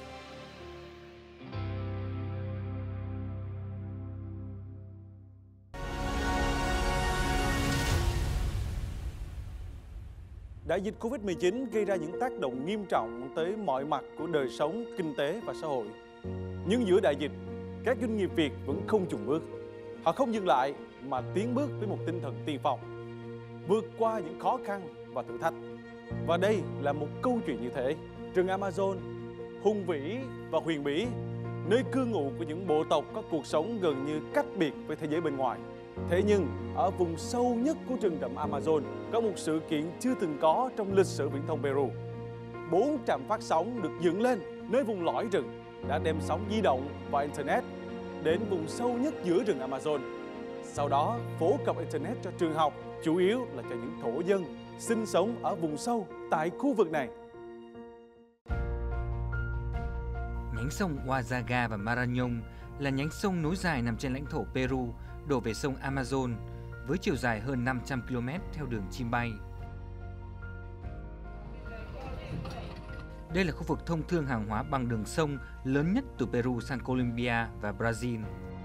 Đại dịch Covid-19 gây ra những tác động nghiêm trọng tới mọi mặt của đời sống, kinh tế và xã hội. Nhưng giữa đại dịch, các doanh nghiệp Việt vẫn không chùn bước. Họ không dừng lại mà tiến bước với một tinh thần tiên phong, vượt qua những khó khăn và thử thách. Và đây là một câu chuyện như thế. Rừng Amazon, hùng vĩ và huyền bí, nơi cư ngụ của những bộ tộc có cuộc sống gần như cách biệt với thế giới bên ngoài. Thế nhưng, ở vùng sâu nhất của rừng rậm Amazon có một sự kiện chưa từng có trong lịch sử viễn thông Peru. 4 trạm phát sóng được dựng lên nơi vùng lõi rừng đã đem sóng di động và Internet đến vùng sâu nhất giữa rừng Amazon. Sau đó, phổ cập Internet cho trường học, chủ yếu là cho những thổ dân sinh sống ở vùng sâu tại khu vực này. Nhánh sông Oaxaca và Marañón là nhánh sông nối dài nằm trên lãnh thổ Peru, đổ về sông Amazon với chiều dài hơn 500 km theo đường chim bay. Đây là khu vực thông thương hàng hóa bằng đường sông lớn nhất từ Peru sang Colombia và Brazil.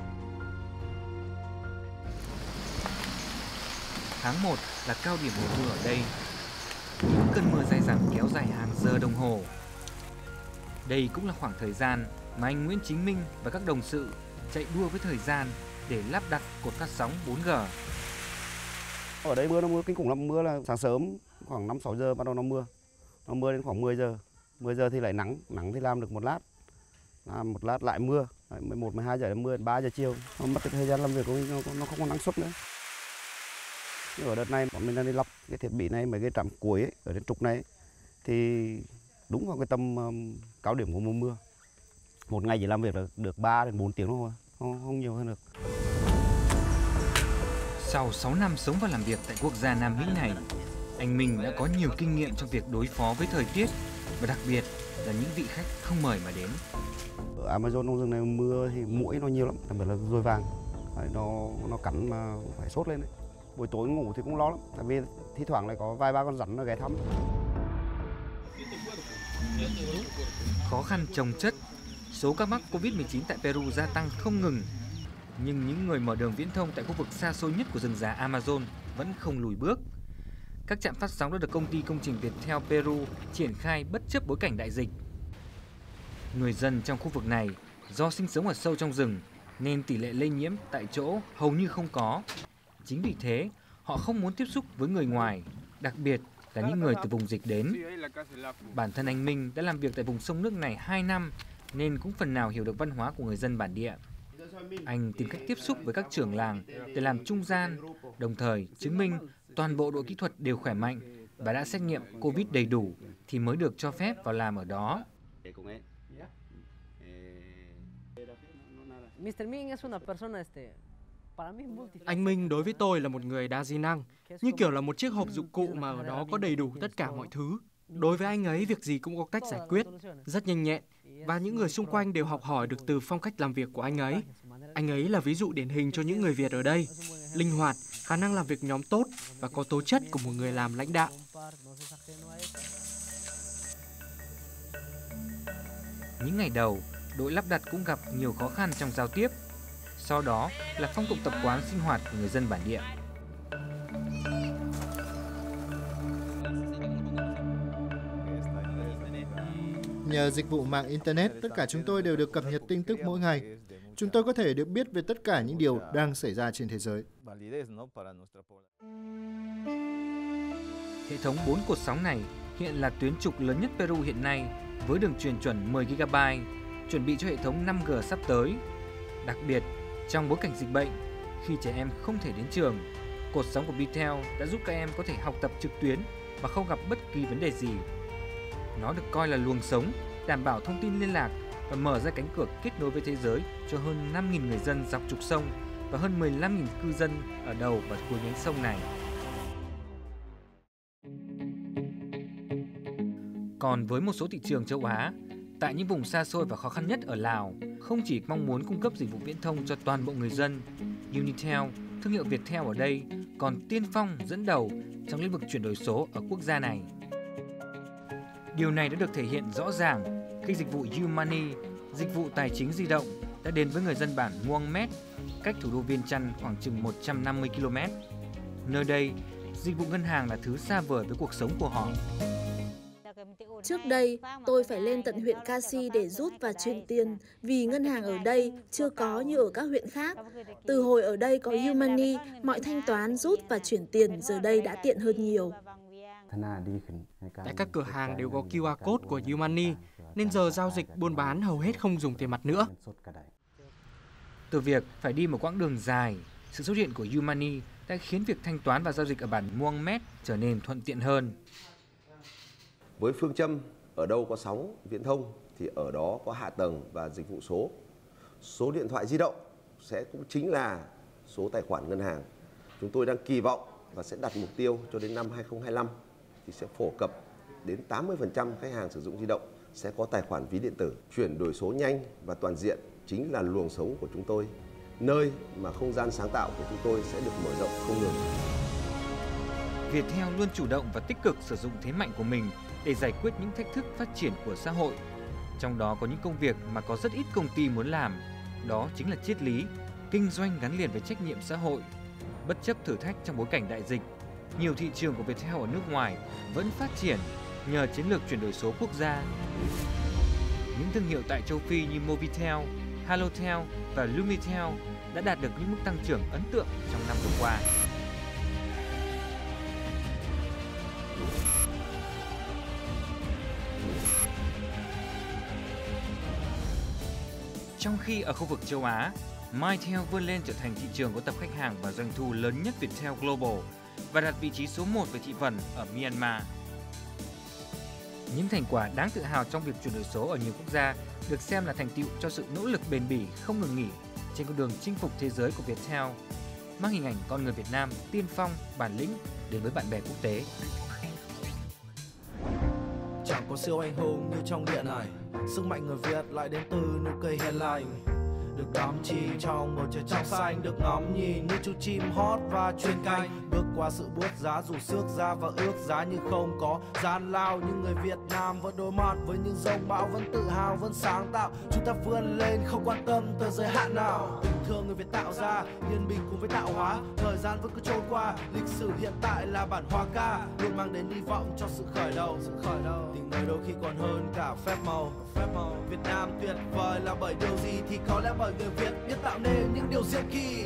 Tháng 1 là cao điểm mùa mưa ở đây. Những cơn mưa dai dẳng kéo dài hàng giờ đồng hồ. Đây cũng là khoảng thời gian mà anh Nguyễn Chính Minh và các đồng sự chạy đua với thời gian để lắp đặt cột phát sóng 4G. Ở đây mưa kinh khủng lắm, mưa là sáng sớm khoảng 5-6 giờ bắt đầu nó mưa đến khoảng 10 giờ. 10 giờ thì lại nắng thì làm được một lát lại mưa, 11-12 giờ đến mưa đến 3 giờ chiều. Nó mất thời gian làm việc của mình, nó không có năng suất nữa. Nhưng ở đợt này bọn mình đang đi lắp cái thiết bị này, mấy cái trạm cuối ấy, ở trên trục này thì đúng vào cái tầm cao điểm của mùa mưa. Một ngày chỉ làm việc được 3 đến 4 tiếng thôi, không nhiều hơn được. Sau 6 năm sống và làm việc tại quốc gia Nam Mỹ này, anh Minh đã có nhiều kinh nghiệm trong việc đối phó với thời tiết và đặc biệt là những vị khách không mời mà đến. Ở Amazon trong rừng này mưa thì muỗi nó nhiều lắm, đặc biệt là ruồi vàng, nó cắn mà phải sốt lên đấy. Buổi tối ngủ thì cũng lo lắm, tại vì thi thoảng lại có vài ba con rắn nó ghé thăm. Khó khăn chồng chất, số ca mắc Covid-19 tại Peru gia tăng không ngừng. Nhưng những người mở đường viễn thông tại khu vực xa xôi nhất của rừng già Amazon vẫn không lùi bước. Các trạm phát sóng đã được công ty công trình Viettel Peru triển khai bất chấp bối cảnh đại dịch. Người dân trong khu vực này do sinh sống ở sâu trong rừng nên tỷ lệ lây nhiễm tại chỗ hầu như không có. Chính vì thế, họ không muốn tiếp xúc với người ngoài, đặc biệt là những người từ vùng dịch đến. Bản thân anh Minh đã làm việc tại vùng sông nước này 2 năm nên cũng phần nào hiểu được văn hóa của người dân bản địa. Anh tìm cách tiếp xúc với các trưởng làng để làm trung gian, đồng thời chứng minh toàn bộ đội kỹ thuật đều khỏe mạnh và đã xét nghiệm Covid đầy đủ thì mới được cho phép vào làm ở đó. Anh Minh đối với tôi là một người đa di năng, như kiểu là một chiếc hộp dụng cụ mà ở đó có đầy đủ tất cả mọi thứ. Đối với anh ấy, việc gì cũng có cách giải quyết, rất nhanh nhẹn, và những người xung quanh đều học hỏi được từ phong cách làm việc của anh ấy. Anh ấy là ví dụ điển hình cho những người Việt ở đây, linh hoạt, khả năng làm việc nhóm tốt và có tố chất của một người làm lãnh đạo. Những ngày đầu, đội lắp đặt cũng gặp nhiều khó khăn trong giao tiếp. Sau đó là phong tục tập quán sinh hoạt của người dân bản địa. Nhờ dịch vụ mạng Internet, tất cả chúng tôi đều được cập nhật tin tức mỗi ngày. Chúng tôi có thể được biết về tất cả những điều đang xảy ra trên thế giới. Hệ thống 4 cột sóng này hiện là tuyến trục lớn nhất Peru hiện nay với đường truyền chuẩn 10 GB, chuẩn bị cho hệ thống 5G sắp tới. Đặc biệt, trong bối cảnh dịch bệnh, khi trẻ em không thể đến trường, cột sóng của Viettel đã giúp các em có thể học tập trực tuyến mà không gặp bất kỳ vấn đề gì. Nó được coi là luồng sống, đảm bảo thông tin liên lạc và và mở ra cánh cửa kết nối với thế giới cho hơn 5.000 người dân dọc trục sông và hơn 15.000 cư dân ở đầu và cuối nhánh sông này. Còn với một số thị trường châu Á, tại những vùng xa xôi và khó khăn nhất ở Lào, không chỉ mong muốn cung cấp dịch vụ viễn thông cho toàn bộ người dân, Unitel, thương hiệu Viettel ở đây còn tiên phong dẫn đầu trong lĩnh vực chuyển đổi số ở quốc gia này. Điều này đã được thể hiện rõ ràng khi dịch vụ YouMoney, dịch vụ tài chính di động, đã đến với người dân bản Muang Met, cách thủ đô Viêng Chăn khoảng chừng 150 km. Nơi đây, dịch vụ ngân hàng là thứ xa vời với cuộc sống của họ. Trước đây, tôi phải lên tận huyện Kasi để rút và chuyển tiền vì ngân hàng ở đây chưa có như ở các huyện khác. Từ hồi ở đây có YouMoney, mọi thanh toán rút và chuyển tiền giờ đây đã tiện hơn nhiều. Tại các cửa hàng đều có QR code của YouMoney, nên giờ giao dịch buôn bán hầu hết không dùng tiền mặt nữa. Từ việc phải đi một quãng đường dài, sự xuất hiện của YouMoney đã khiến việc thanh toán và giao dịch ở bản Muang Met trở nên thuận tiện hơn. Với phương châm ở đâu có sóng viễn thông thì ở đó có hạ tầng và dịch vụ số. Số điện thoại di động sẽ cũng chính là số tài khoản ngân hàng. Chúng tôi đang kỳ vọng và sẽ đặt mục tiêu cho đến năm 2025 thì sẽ phổ cập đến 80% khách hàng sử dụng di động sẽ có tài khoản ví điện tử. Chuyển đổi số nhanh và toàn diện chính là luồng sống của chúng tôi, nơi mà không gian sáng tạo của chúng tôi sẽ được mở rộng không ngừng. Viettel luôn chủ động và tích cực sử dụng thế mạnh của mình để giải quyết những thách thức phát triển của xã hội. Trong đó có những công việc mà có rất ít công ty muốn làm, đó chính là triết lý, kinh doanh gắn liền với trách nhiệm xã hội. Bất chấp thử thách trong bối cảnh đại dịch, nhiều thị trường của Viettel ở nước ngoài vẫn phát triển nhờ chiến lược chuyển đổi số quốc gia. Những thương hiệu tại châu Phi như Movitel, Halotel và Lumitel đã đạt được những mức tăng trưởng ấn tượng trong năm vừa qua. Trong khi ở khu vực châu Á, Mytel vươn lên trở thành thị trường có tập khách hàng và doanh thu lớn nhất Viettel Global và đạt vị trí số 1 về thị phần ở Myanmar. Những thành quả đáng tự hào trong việc chuyển đổi số ở nhiều quốc gia được xem là thành tựu cho sự nỗ lực bền bỉ không ngừng nghỉ trên con đường chinh phục thế giới của Viettel, mang hình ảnh con người Việt Nam tiên phong, bản lĩnh đến với bạn bè quốc tế. Chẳng có siêu anh hùng như trong điện ảnh, sức mạnh người Việt lại đến từ nụ cười hiền lành. Được đắm chìm trong bầu trời trong xanh, được ngắm nhìn những chú chim hót và chuyên canh. Bước qua sự buốt giá dù xước ra và ước giá nhưng không có gian lao. Nhưng người Việt Nam vẫn đối mặt với những dòng bão, vẫn tự hào, vẫn sáng tạo. Chúng ta vươn lên không quan tâm tới giới hạn nào. Tình thương người Việt tạo ra, yên bình cùng với tạo hóa. Thời gian vẫn cứ trôi qua, lịch sử hiện tại là bản hoa ca, luôn mang đến hy vọng cho sự khởi đầu. Tình người đôi khi còn hơn cả phép màu. Việt Nam tuyệt vời là bởi điều gì thì có lẽ bởi người Việt biết tạo nên những điều diệu kỳ.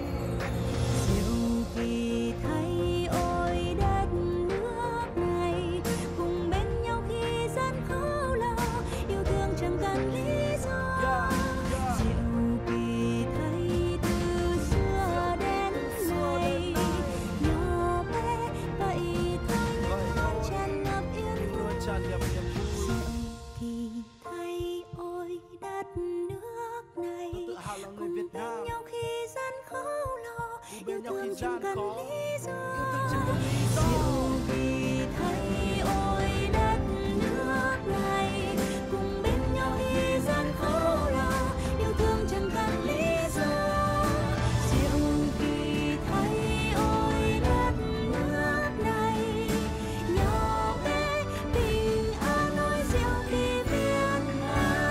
Diệu kỳ thay ôi đất nước này, cùng bên nhau khi gian khó lo, yêu thương chẳng cần lý do. Diệu kỳ thay từ xưa đến nay, nhỏ bé vậy thôi nhưng luôn tràn ngập yên vui. Diệu kỳ thay ôi đất nước này, cùng bên nhau khi gian khó lo, yêu thương chẳng cần lý do. Diệu kỳ thay ôi đất nước này, cùng bên nhau khi gian khó lo, yêu thương chẳng cần lý do. Diệu kỳ thay ôi đất nước này, nhỏ bé bình an ôi diệu kỳ Việt Nam.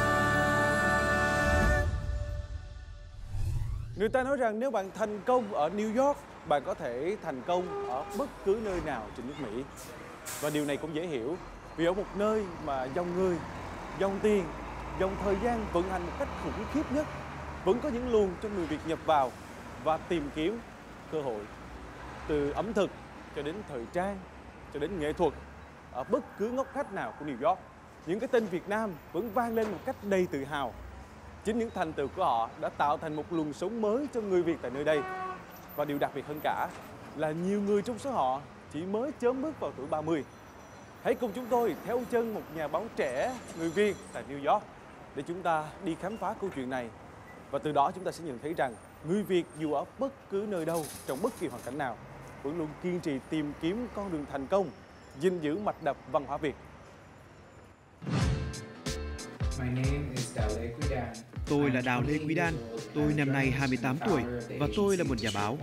Người ta nói rằng nếu bạn thành công ở New York, bạn có thể thành công ở bất cứ nơi nào trên nước Mỹ. Và điều này cũng dễ hiểu, vì ở một nơi mà dòng người, dòng tiền, dòng thời gian vận hành một cách khủng khiếp nhất, vẫn có những luồng cho người Việt nhập vào và tìm kiếm cơ hội. Từ ẩm thực cho đến thời trang, cho đến nghệ thuật, ở bất cứ ngóc ngách nào của New York, những cái tên Việt Nam vẫn vang lên một cách đầy tự hào. Chính những thành tựu của họ đã tạo thành một luồng sống mới cho người Việt tại nơi đây. Và điều đặc biệt hơn cả là nhiều người trong số họ chỉ mới chớm bước vào tuổi 30. Hãy cùng chúng tôi theo chân một nhà báo trẻ người Việt tại New York để chúng ta đi khám phá câu chuyện này. Và từ đó chúng ta sẽ nhận thấy rằng người Việt dù ở bất cứ nơi đâu, trong bất kỳ hoàn cảnh nào, vẫn luôn kiên trì tìm kiếm con đường thành công, gìn giữ mạch đập văn hóa Việt. Tôi là Đào Lê Quý Đan, tôi năm nay 28 tuổi và tôi là một nhà báo.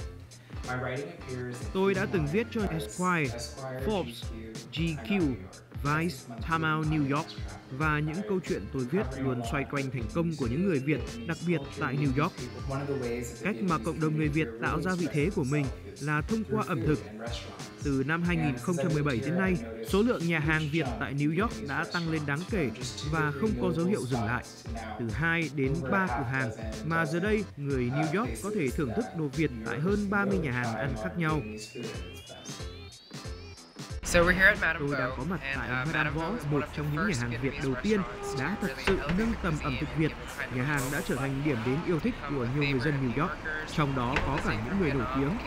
Tôi đã từng viết cho Esquire, Forbes, GQ, Vice, Time Out New York và những câu chuyện tôi viết luôn xoay quanh thành công của những người Việt, đặc biệt tại New York. Cách mà cộng đồng người Việt tạo ra vị thế của mình là thông qua ẩm thực. Từ năm 2017 đến nay, số lượng nhà hàng Việt tại New York đã tăng lên đáng kể và không có dấu hiệu dừng lại. Từ 2 đến 3 cửa hàng mà giờ đây người New York có thể thưởng thức đồ Việt tại hơn 30 nhà hàng ăn khác nhau. Tôi đang có mặt tại Madame Võ, một trong những nhà hàng Việt đầu tiên đã thật sự nâng tầm ẩm thực Việt. Nhà hàng đã trở thành điểm đến yêu thích của nhiều người dân New York, trong đó có cả những người nổi tiếng.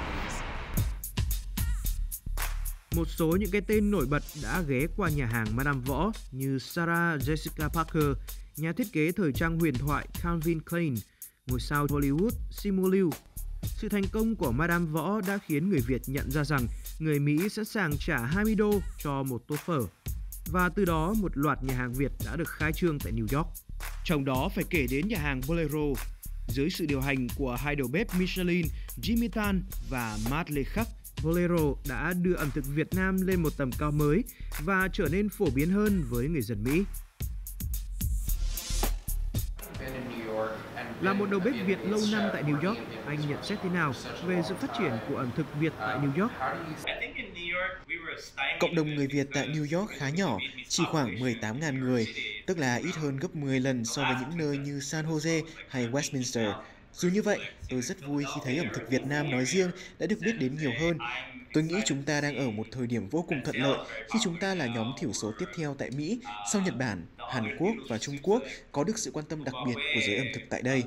Một số những cái tên nổi bật đã ghé qua nhà hàng Madame Võ như Sarah Jessica Parker, nhà thiết kế thời trang huyền thoại Calvin Klein, ngôi sao Hollywood Simu Liu. Sự thành công của Madame Võ đã khiến người Việt nhận ra rằng người Mỹ sẵn sàng trả 20 đô cho một tô phở. Và từ đó một loạt nhà hàng Việt đã được khai trương tại New York. Trong đó phải kể đến nhà hàng Bolero. Dưới sự điều hành của hai đầu bếp Michelin, Jimmy Tan và Matt Lecoq, Bolero đã đưa ẩm thực Việt Nam lên một tầm cao mới và trở nên phổ biến hơn với người dân Mỹ. Là một đầu bếp Việt lâu năm tại New York, anh nhận xét thế nào về sự phát triển của ẩm thực Việt tại New York? Cộng đồng người Việt tại New York khá nhỏ, chỉ khoảng 18.000 người, tức là ít hơn gấp 10 lần so với những nơi như San Jose hay Westminster. Dù như vậy, tôi rất vui khi thấy ẩm thực Việt Nam nói riêng đã được biết đến nhiều hơn. Tôi nghĩ chúng ta đang ở một thời điểm vô cùng thuận lợi khi chúng ta là nhóm thiểu số tiếp theo tại Mỹ, sau Nhật Bản, Hàn Quốc và Trung Quốc có được sự quan tâm đặc biệt của giới ẩm thực tại đây.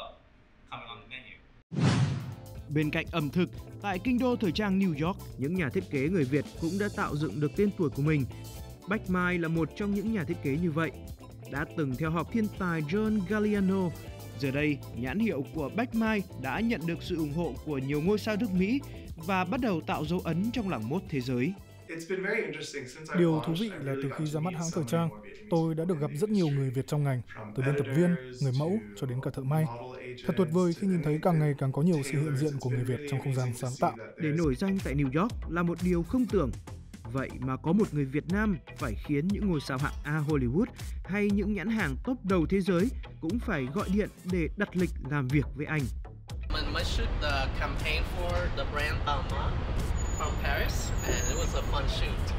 Bên cạnh ẩm thực, tại kinh đô thời trang New York, những nhà thiết kế người Việt cũng đã tạo dựng được tên tuổi của mình. Bách Mai là một trong những nhà thiết kế như vậy. Đã từng theo học thiên tài John Galliano. Giờ đây, nhãn hiệu của Bách Mai đã nhận được sự ủng hộ của nhiều ngôi sao nước Mỹ và bắt đầu tạo dấu ấn trong làng mốt thế giới. Điều thú vị là từ khi ra mắt hãng thời trang, tôi đã được gặp rất nhiều người Việt trong ngành, từ biên tập viên, người mẫu cho đến cả thợ may. Thật tuyệt vời khi nhìn thấy càng ngày càng có nhiều sự hiện diện của người Việt trong không gian sáng tạo. Để nổi danh tại New York là một điều không tưởng. Vậy mà có một người Việt Nam phải khiến những ngôi sao hạng A Hollywood hay những nhãn hàng top đầu thế giới cũng phải gọi điện để đặt lịch làm việc với anh. Mình mới shoot the campaign for the brand Balmain from Paris and it was a fun shoot.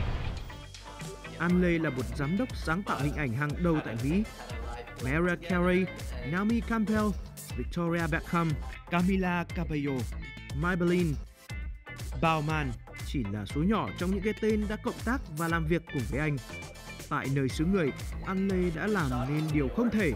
An Lê là một giám đốc sáng tạo hình ảnh hàng đầu tại Mỹ. Mariah Carey, Naomi Campbell, Victoria Beckham, Camila Cabello, Maybelline, Balmain chỉ là số nhỏ trong những cái tên đã cộng tác và làm việc cùng với anh. Tại nơi xứ người, An Lê đã làm nên điều không thể.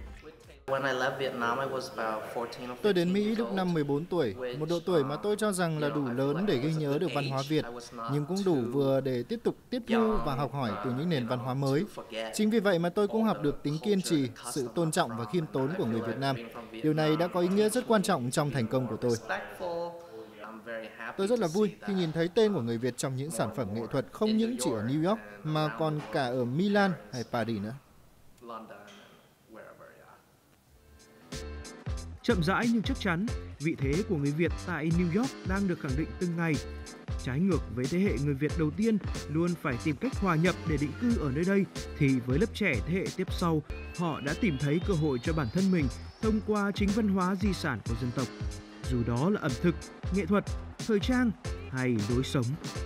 Tôi đến Mỹ lúc năm 14 tuổi, một độ tuổi mà tôi cho rằng là đủ lớn để ghi nhớ được văn hóa Việt, nhưng cũng đủ vừa để tiếp tục tiếp thu và học hỏi từ những nền văn hóa mới. Chính vì vậy mà tôi cũng học được tính kiên trì, sự tôn trọng và khiêm tốn của người Việt Nam. Điều này đã có ý nghĩa rất quan trọng trong thành công của tôi. Tôi rất là vui khi nhìn thấy tên của người Việt trong những sản phẩm nghệ thuật không những chỉ ở New York mà còn cả ở Milan hay Paris nữa. Chậm rãi nhưng chắc chắn, vị thế của người Việt tại New York đang được khẳng định từng ngày. Trái ngược với thế hệ người Việt đầu tiên luôn phải tìm cách hòa nhập để định cư ở nơi đây, thì với lớp trẻ thế hệ tiếp sau, họ đã tìm thấy cơ hội cho bản thân mình thông qua chính văn hóa di sản của dân tộc. Dù đó là ẩm thực, nghệ thuật, thời trang hay lối sống.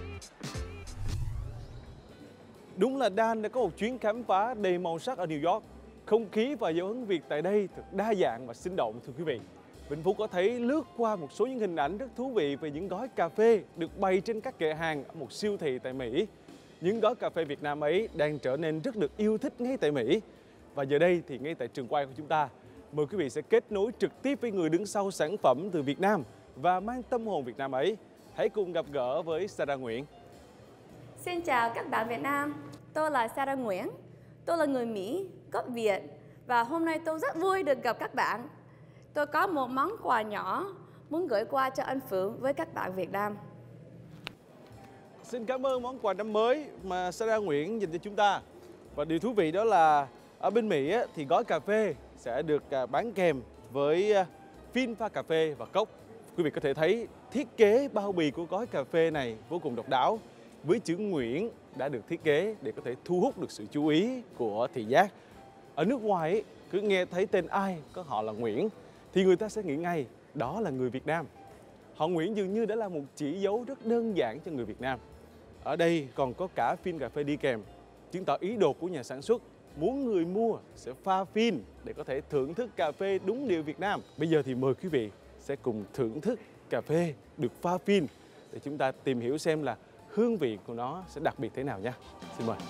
Đúng là Dan đã có một chuyến khám phá đầy màu sắc ở New York. Không khí và dấu ấn Việt tại đây thật đa dạng và sinh động, thưa quý vị. Vĩnh Phúc có thấy lướt qua một số những hình ảnh rất thú vị về những gói cà phê được bày trên các kệ hàng ở một siêu thị tại Mỹ. Những gói cà phê Việt Nam ấy đang trở nên rất được yêu thích ngay tại Mỹ. Và giờ đây thì ngay tại trường quay của chúng ta, mời quý vị sẽ kết nối trực tiếp với người đứng sau sản phẩm từ Việt Nam và mang tâm hồn Việt Nam ấy. Hãy cùng gặp gỡ với Sarah Nguyễn. Xin chào các bạn Việt Nam, tôi là Sarah Nguyễn. Tôi là người Mỹ, gốc Việt và hôm nay tôi rất vui được gặp các bạn. Tôi có một món quà nhỏ muốn gửi qua cho anh Phượng với các bạn Việt Nam. Xin cảm ơn món quà năm mới mà Sarah Nguyễn dành cho chúng ta. Và điều thú vị đó là ở bên Mỹ thì gói cà phê sẽ được bán kèm với phin pha cà phê và cốc. Quý vị có thể thấy thiết kế bao bì của gói cà phê này vô cùng độc đáo, với chữ Nguyễn đã được thiết kế để có thể thu hút được sự chú ý của thị giác. Ở nước ngoài cứ nghe thấy tên ai có họ là Nguyễn thì người ta sẽ nghĩ ngay đó là người Việt Nam. Họ Nguyễn dường như đã là một chỉ dấu rất đơn giản cho người Việt Nam. Ở đây còn có cả phin cà phê đi kèm, chứng tỏ ý đồ của nhà sản xuất muốn người mua sẽ pha phin để có thể thưởng thức cà phê đúng điệu Việt Nam. Bây giờ thì mời quý vị sẽ cùng thưởng thức cà phê được pha phin để chúng ta tìm hiểu xem là hương vị của nó sẽ đặc biệt thế nào nha. Xin mời.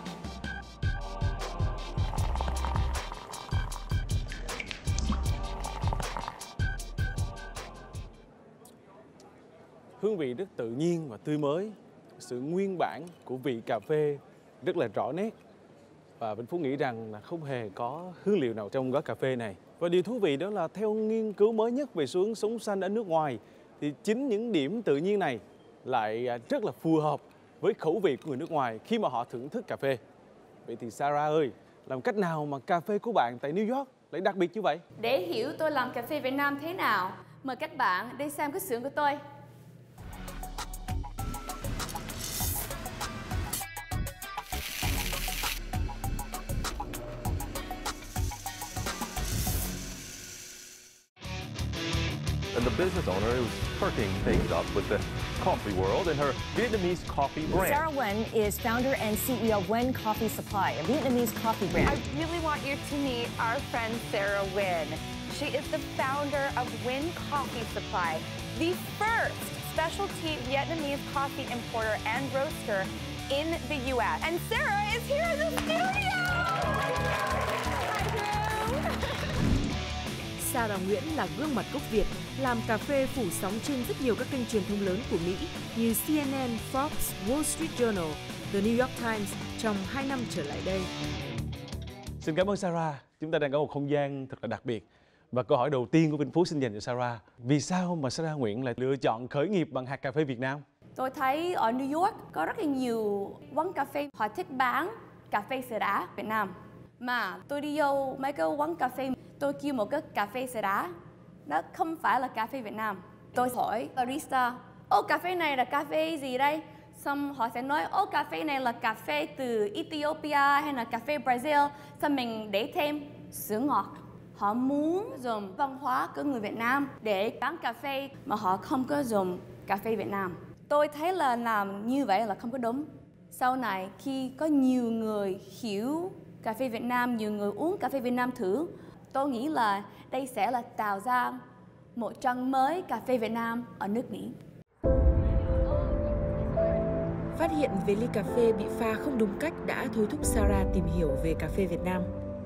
Hương vị rất tự nhiên và tươi mới, sự nguyên bản của vị cà phê rất là rõ nét. Và Vĩnh Phúc nghĩ rằng là không hề có hương liệu nào trong gói cà phê này. Và điều thú vị đó là theo nghiên cứu mới nhất về xu hướng sống xanh ở nước ngoài thì chính những điểm tự nhiên này lại rất là phù hợp với khẩu vị của người nước ngoài khi mà họ thưởng thức cà phê. Vậy thì Sarah ơi, làm cách nào mà cà phê của bạn tại New York lại đặc biệt như vậy? Để hiểu tôi làm cà phê Việt Nam thế nào, mời các bạn đi xem cái xưởng của tôi. And the business owner was perking things up with the coffee world and her Vietnamese coffee brand. Sarah Nguyen is founder and CEO of Nguyen Coffee Supply, a Vietnamese coffee brand. I really want you to meet our friend Sarah Nguyen. She is the founder of Nguyen Coffee Supply, the first specialty Vietnamese coffee importer and roaster in the U.S. And Sarah is here in the studio! Hi, Drew! Sarah Nguyễn là gương mặt gốc Việt, làm cà phê phủ sóng trên rất nhiều các kênh truyền thông lớn của Mỹ như CNN, Fox, Wall Street Journal, The New York Times trong 2 năm trở lại đây. Xin cảm ơn Sarah. Chúng ta đang có một không gian thật là đặc biệt. Và câu hỏi đầu tiên của Vĩnh Phúc xin dành cho Sarah. Vì sao mà Sarah Nguyễn lại lựa chọn khởi nghiệp bằng hạt cà phê Việt Nam? Tôi thấy ở New York có rất là nhiều quán cà phê họ thích bán cà phê sữa đá Việt Nam. Mà tôi đi vô mấy cái quán cà phê, tôi kêu một cái cà phê sữa đá, nó không phải là cà phê Việt Nam. Tôi hỏi barista, ô cà phê này là cà phê gì đây? Xong họ sẽ nói, ô cà phê này là cà phê từ Ethiopia hay là cà phê Brazil. Xong mình để thêm sữa ngọt. Họ muốn dùng văn hóa của người Việt Nam để bán cà phê mà họ không có dùng cà phê Việt Nam. Tôi thấy là làm như vậy là không có đúng. Sau này khi có nhiều người hiểu cà phê Việt Nam, nhiều người uống cà phê Việt Nam thử, tôi nghĩ là đây sẽ là tạo ra một trang mới cà phê Việt Nam ở nước Mỹ. Phát hiện về ly cà phê bị pha không đúng cách đã thôi thúc Sarah tìm hiểu về cà phê Việt Nam.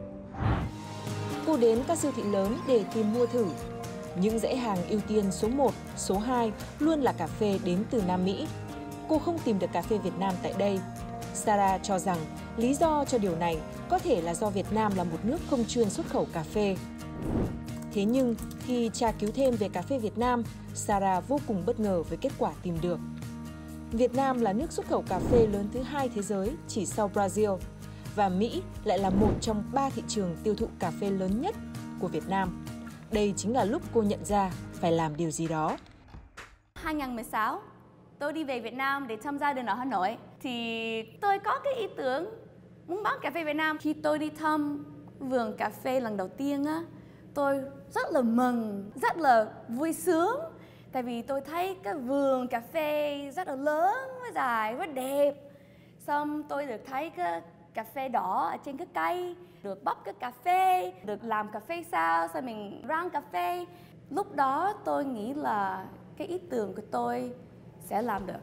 Cô đến các siêu thị lớn để tìm mua thử. Những dãy hàng ưu tiên số 1, số 2 luôn là cà phê đến từ Nam Mỹ. Cô không tìm được cà phê Việt Nam tại đây. Sarah cho rằng lý do cho điều này có thể là do Việt Nam là một nước không chuyên xuất khẩu cà phê. Thế nhưng, khi tra cứu thêm về cà phê Việt Nam, Sarah vô cùng bất ngờ với kết quả tìm được. Việt Nam là nước xuất khẩu cà phê lớn thứ 2 thế giới, chỉ sau Brazil. Và Mỹ lại là một trong 3 thị trường tiêu thụ cà phê lớn nhất của Việt Nam. Đây chính là lúc cô nhận ra phải làm điều gì đó. 2016, tôi đi về Việt Nam để thăm gia đình ở Hà Nội. Thì tôi có cái ý tưởng muốn bán cà phê Việt Nam. Khi tôi đi thăm vườn cà phê lần đầu tiên á, tôi rất là mừng, rất là vui sướng. Tại vì tôi thấy cái vườn cà phê rất là lớn, và dài, và đẹp. Xong tôi được thấy cái cà phê đỏ ở trên cái cây, được bóc cái cà phê, được làm cà phê sao mình rang cà phê. Lúc đó tôi nghĩ là cái ý tưởng của tôi sẽ làm được.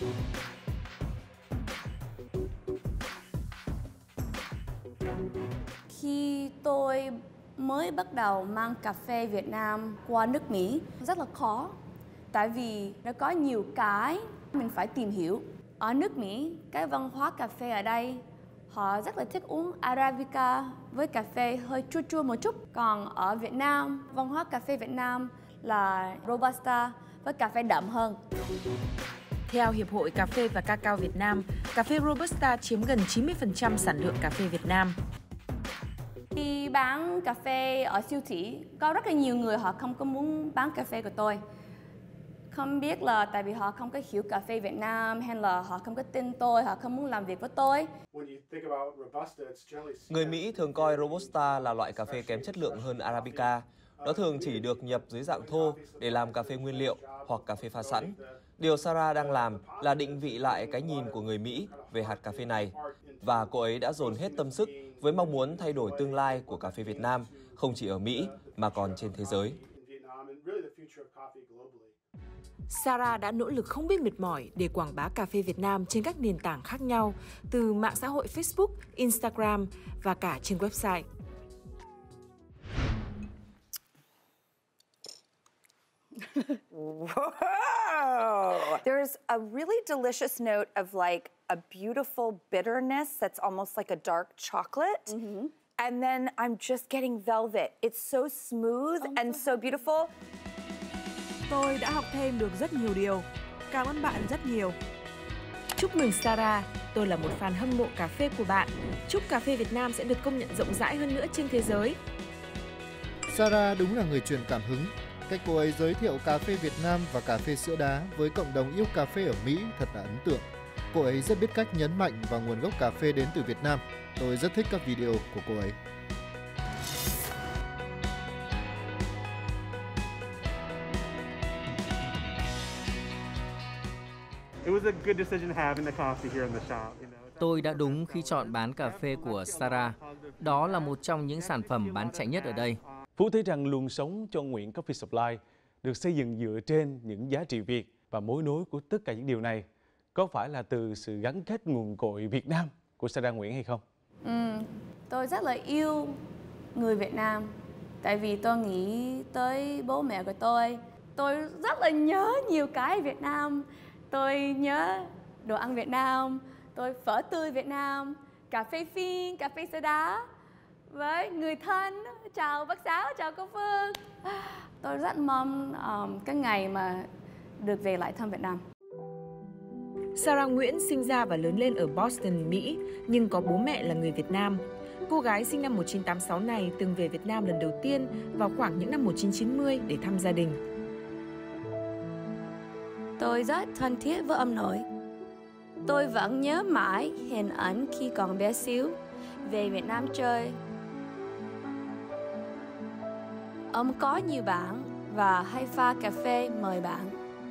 Khi tôi mới bắt đầu mang cà phê Việt Nam qua nước Mỹ, rất là khó. Tại vì nó có nhiều cái mình phải tìm hiểu. Ở nước Mỹ, cái văn hóa cà phê ở đây, Họ rất là thích uống Arabica với cà phê hơi chua chua một chút. Còn ở Việt Nam, văn hóa cà phê Việt Nam là Robusta với cà phê đậm hơn. Theo Hiệp hội Cà phê và Cacao Việt Nam, cà phê Robusta chiếm gần 90% sản lượng cà phê Việt Nam. Khi bán cà phê ở siêu thị, có rất là nhiều người họ không có muốn bán cà phê của tôi. Không biết là tại vì họ không có hiểu cà phê Việt Nam hay là họ không có tin tôi, họ không muốn làm việc với tôi. Người Mỹ thường coi Robusta là loại cà phê kém chất lượng hơn Arabica. Nó thường chỉ được nhập dưới dạng thô để làm cà phê nguyên liệu hoặc cà phê pha sẵn. Điều Sarah đang làm là định vị lại cái nhìn của người Mỹ về hạt cà phê này. Và cô ấy đã dồn hết tâm sức với mong muốn thay đổi tương lai của cà phê Việt Nam, không chỉ ở Mỹ mà còn trên thế giới. Sarah đã nỗ lực không biết mệt mỏi để quảng bá cà phê Việt Nam trên các nền tảng khác nhau, từ mạng xã hội Facebook, Instagram và cả trên website. Whoa! There's a really delicious note of like a beautiful bitterness that's almost like a dark chocolate. And then I'm just getting velvet. It's so smooth and so beautiful. Tôi đã học thêm được rất nhiều điều. Cảm ơn bạn rất nhiều. Chúc mừng Sarah, tôi là một fan hâm mộ cà phê của bạn. Chúc cà phê Việt Nam sẽ được công nhận rộng rãi hơn nữa trên thế giới. Sarah đúng là người truyền cảm hứng. Cách cô ấy giới thiệu cà phê Việt Nam và cà phê sữa đá với cộng đồng yêu cà phê ở Mỹ thật là ấn tượng. Cô ấy rất biết cách nhấn mạnh vào nguồn gốc cà phê đến từ Việt Nam. Tôi rất thích các video của cô ấy. Tôi đã đúng khi chọn bán cà phê của Sarah. Đó là một trong những sản phẩm bán chạy nhất ở đây. Phú thấy rằng luồng sống cho Nguyễn Coffee Supply được xây dựng dựa trên những giá trị Việt, và mối nối của tất cả những điều này có phải là từ sự gắn kết nguồn cội Việt Nam của Sarah Nguyễn hay không? Tôi rất là yêu người Việt Nam, tại vì tôi nghĩ tới bố mẹ của tôi. Tôi rất là nhớ nhiều cái Việt Nam. Tôi nhớ đồ ăn Việt Nam, tôi phở tươi Việt Nam, cà phê phin, cà phê soda với người thân. Chào bác Sáu, chào cô Phương. Tôi rất mong cái ngày mà được về lại thăm Việt Nam. Sarah Nguyễn sinh ra và lớn lên ở Boston, Mỹ, nhưng có bố mẹ là người Việt Nam. Cô gái sinh năm 1986 này từng về Việt Nam lần đầu tiên vào khoảng những năm 1990 để thăm gia đình. Tôi rất thân thiết với ông nội. Tôi vẫn nhớ mãi hình ảnh khi còn bé xíu về Việt Nam chơi. Ông có nhiều bạn và hay pha cà phê mời bạn.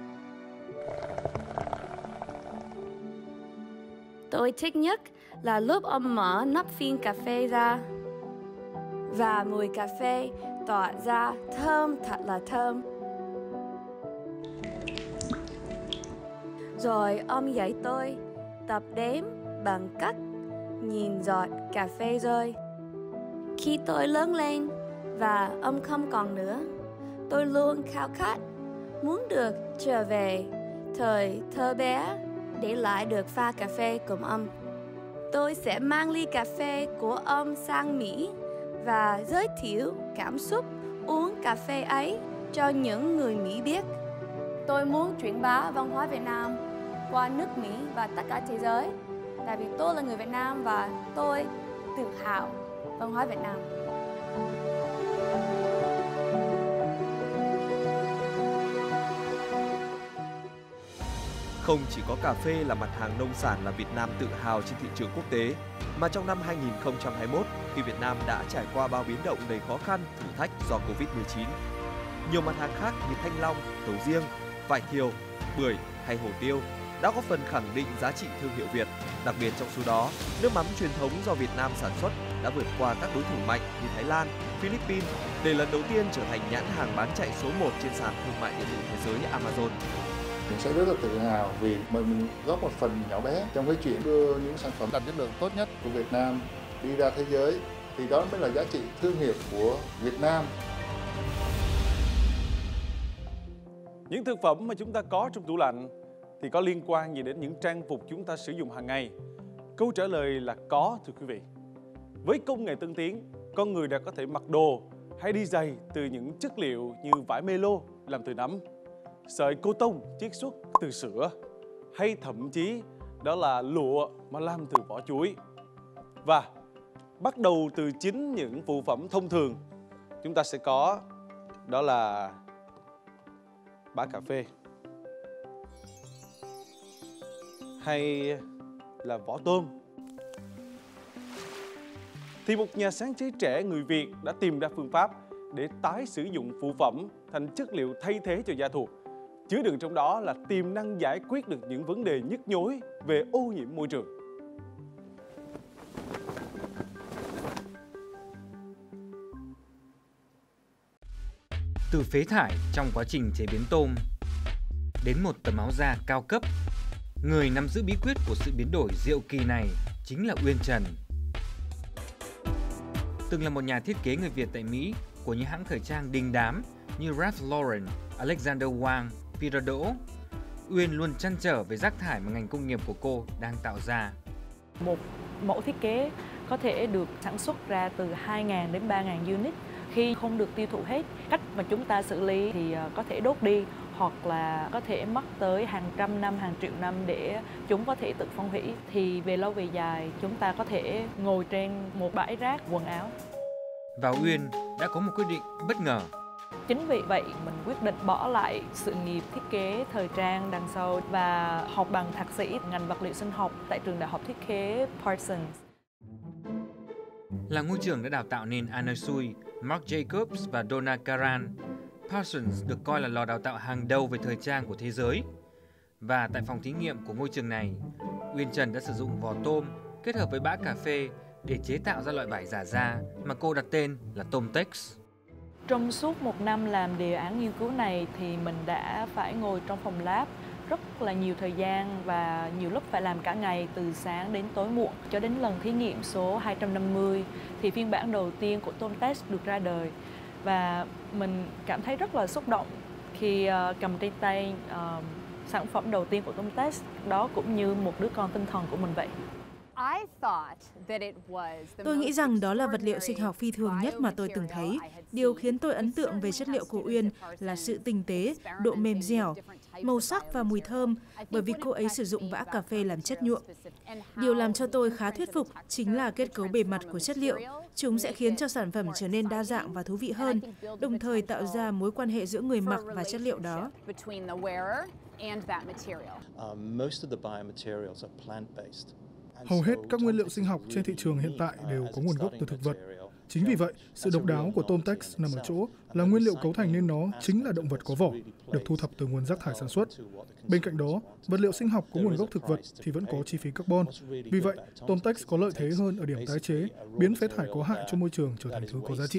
Tôi thích nhất là lúc ông mở nắp phin cà phê ra và mùi cà phê tỏa ra thơm thật là thơm. Rồi ông dạy tôi tập đếm bằng cách nhìn giọt cà phê rơi. Khi tôi lớn lên và ông không còn nữa, tôi luôn khao khát muốn được trở về thời thơ bé để lại được pha cà phê cùng ông. Tôi sẽ mang ly cà phê của ông sang Mỹ và giới thiệu cảm xúc uống cà phê ấy cho những người Mỹ biết. Tôi muốn truyền bá văn hóa Việt Nam qua nước Mỹ và tất cả thế giới. Tại vì tôi là người Việt Nam và tôi tự hào văn hóa Việt Nam. Không chỉ có cà phê là mặt hàng nông sản là Việt Nam tự hào trên thị trường quốc tế, mà trong năm 2021, khi Việt Nam đã trải qua bao biến động đầy khó khăn, thử thách do Covid-19, nhiều mặt hàng khác như thanh long, sầu riêng, vải thiều, bưởi hay hổ tiêu đã góp phần khẳng định giá trị thương hiệu Việt. Đặc biệt trong số đó, nước mắm truyền thống do Việt Nam sản xuất đã vượt qua các đối thủ mạnh như Thái Lan, Philippines để lần đầu tiên trở thành nhãn hàng bán chạy số 1 trên sàn thương mại điện tử thế giới Amazon. Mình sẽ rất là tự hào vì mình góp một phần nhỏ bé trong cái chuyện đưa những sản phẩm đạt chất lượng tốt nhất của Việt Nam đi ra thế giới, thì đó mới là giá trị thương hiệu của Việt Nam. Những thực phẩm mà chúng ta có trong tủ lạnh thì có liên quan gì đến những trang phục chúng ta sử dụng hàng ngày? Câu trả lời là có, thưa quý vị. Với công nghệ tân tiến, con người đã có thể mặc đồ hay đi giày từ những chất liệu như vải melo làm từ nấm, sợi cô tông chiết xuất từ sữa, hay thậm chí đó là lụa mà làm từ vỏ chuối. Và bắt đầu từ chính những phụ phẩm thông thường, chúng ta sẽ có đó là bã cà phê, hay là vỏ tôm. Thì một nhà sáng chế trẻ người Việt đã tìm ra phương pháp để tái sử dụng phụ phẩm thành chất liệu thay thế cho da thú. Chứa đựng trong đó là tiềm năng giải quyết được những vấn đề nhức nhối về ô nhiễm môi trường. Từ phế thải trong quá trình chế biến tôm đến một tấm áo da cao cấp, người nắm giữ bí quyết của sự biến đổi diệu kỳ này chính là Uyên Trần. Từng là một nhà thiết kế người Việt tại Mỹ của những hãng thời trang đình đám như Ralph Lauren, Alexander Wang, Peter Đỗ, Uyên luôn trăn trở về rác thải mà ngành công nghiệp của cô đang tạo ra. Một mẫu thiết kế có thể được sản xuất ra từ 2.000 đến 3.000 unit. Khi không được tiêu thụ hết, cách mà chúng ta xử lý thì có thể đốt đi, hoặc là có thể mất tới hàng trăm năm, hàng triệu năm để chúng có thể tự phân hủy. Thì về lâu về dài, chúng ta có thể ngồi trên một bãi rác quần áo. Và Uyên đã có một quyết định bất ngờ. Chính vì vậy, mình quyết định bỏ lại sự nghiệp thiết kế thời trang đằng sau và học bằng thạc sĩ ngành vật liệu sinh học tại trường đại học thiết kế Parsons. Là ngôi trường đã đào tạo nên Anna Sui, Marc Jacobs và Donna Karan, Parsons được coi là lò đào tạo hàng đầu về thời trang của thế giới. Và tại phòng thí nghiệm của ngôi trường này, Uyên Trần đã sử dụng vỏ tôm kết hợp với bã cà phê để chế tạo ra loại vải giả da mà cô đặt tên là Tomtex. Trong suốt một năm làm đề án nghiên cứu này thì mình đã phải ngồi trong phòng lab rất là nhiều thời gian và nhiều lúc phải làm cả ngày từ sáng đến tối muộn. Cho đến lần thí nghiệm số 250 thì phiên bản đầu tiên của Tomtex được ra đời và mình cảm thấy rất là xúc động khi cầm trên tay sản phẩm đầu tiên của Tomtex. Đó cũng như một đứa con tinh thần của mình vậy. Tôi nghĩ rằng đó là vật liệu sinh học phi thường nhất mà tôi từng thấy. Điều khiến tôi ấn tượng về chất liệu của Uyên là sự tinh tế, độ mềm dẻo, màu sắc và mùi thơm, bởi vì cô ấy sử dụng vã cà phê làm chất nhuộm. Điều làm cho tôi khá thuyết phục chính là kết cấu bề mặt của chất liệu. Chúng sẽ khiến cho sản phẩm trở nên đa dạng và thú vị hơn, đồng thời tạo ra mối quan hệ giữa người mặc và chất liệu đó. Hầu hết các nguyên liệu sinh học trên thị trường hiện tại đều có nguồn gốc từ thực vật. Chính vì vậy, sự độc đáo của Tomtex nằm ở chỗ là nguyên liệu cấu thành nên nó chính là động vật có vỏ, được thu thập từ nguồn rác thải sản xuất. Bên cạnh đó, vật liệu sinh học có nguồn gốc thực vật thì vẫn có chi phí carbon. Vì vậy, Tomtex có lợi thế hơn ở điểm tái chế, biến phế thải có hại cho môi trường trở thành thứ có giá trị.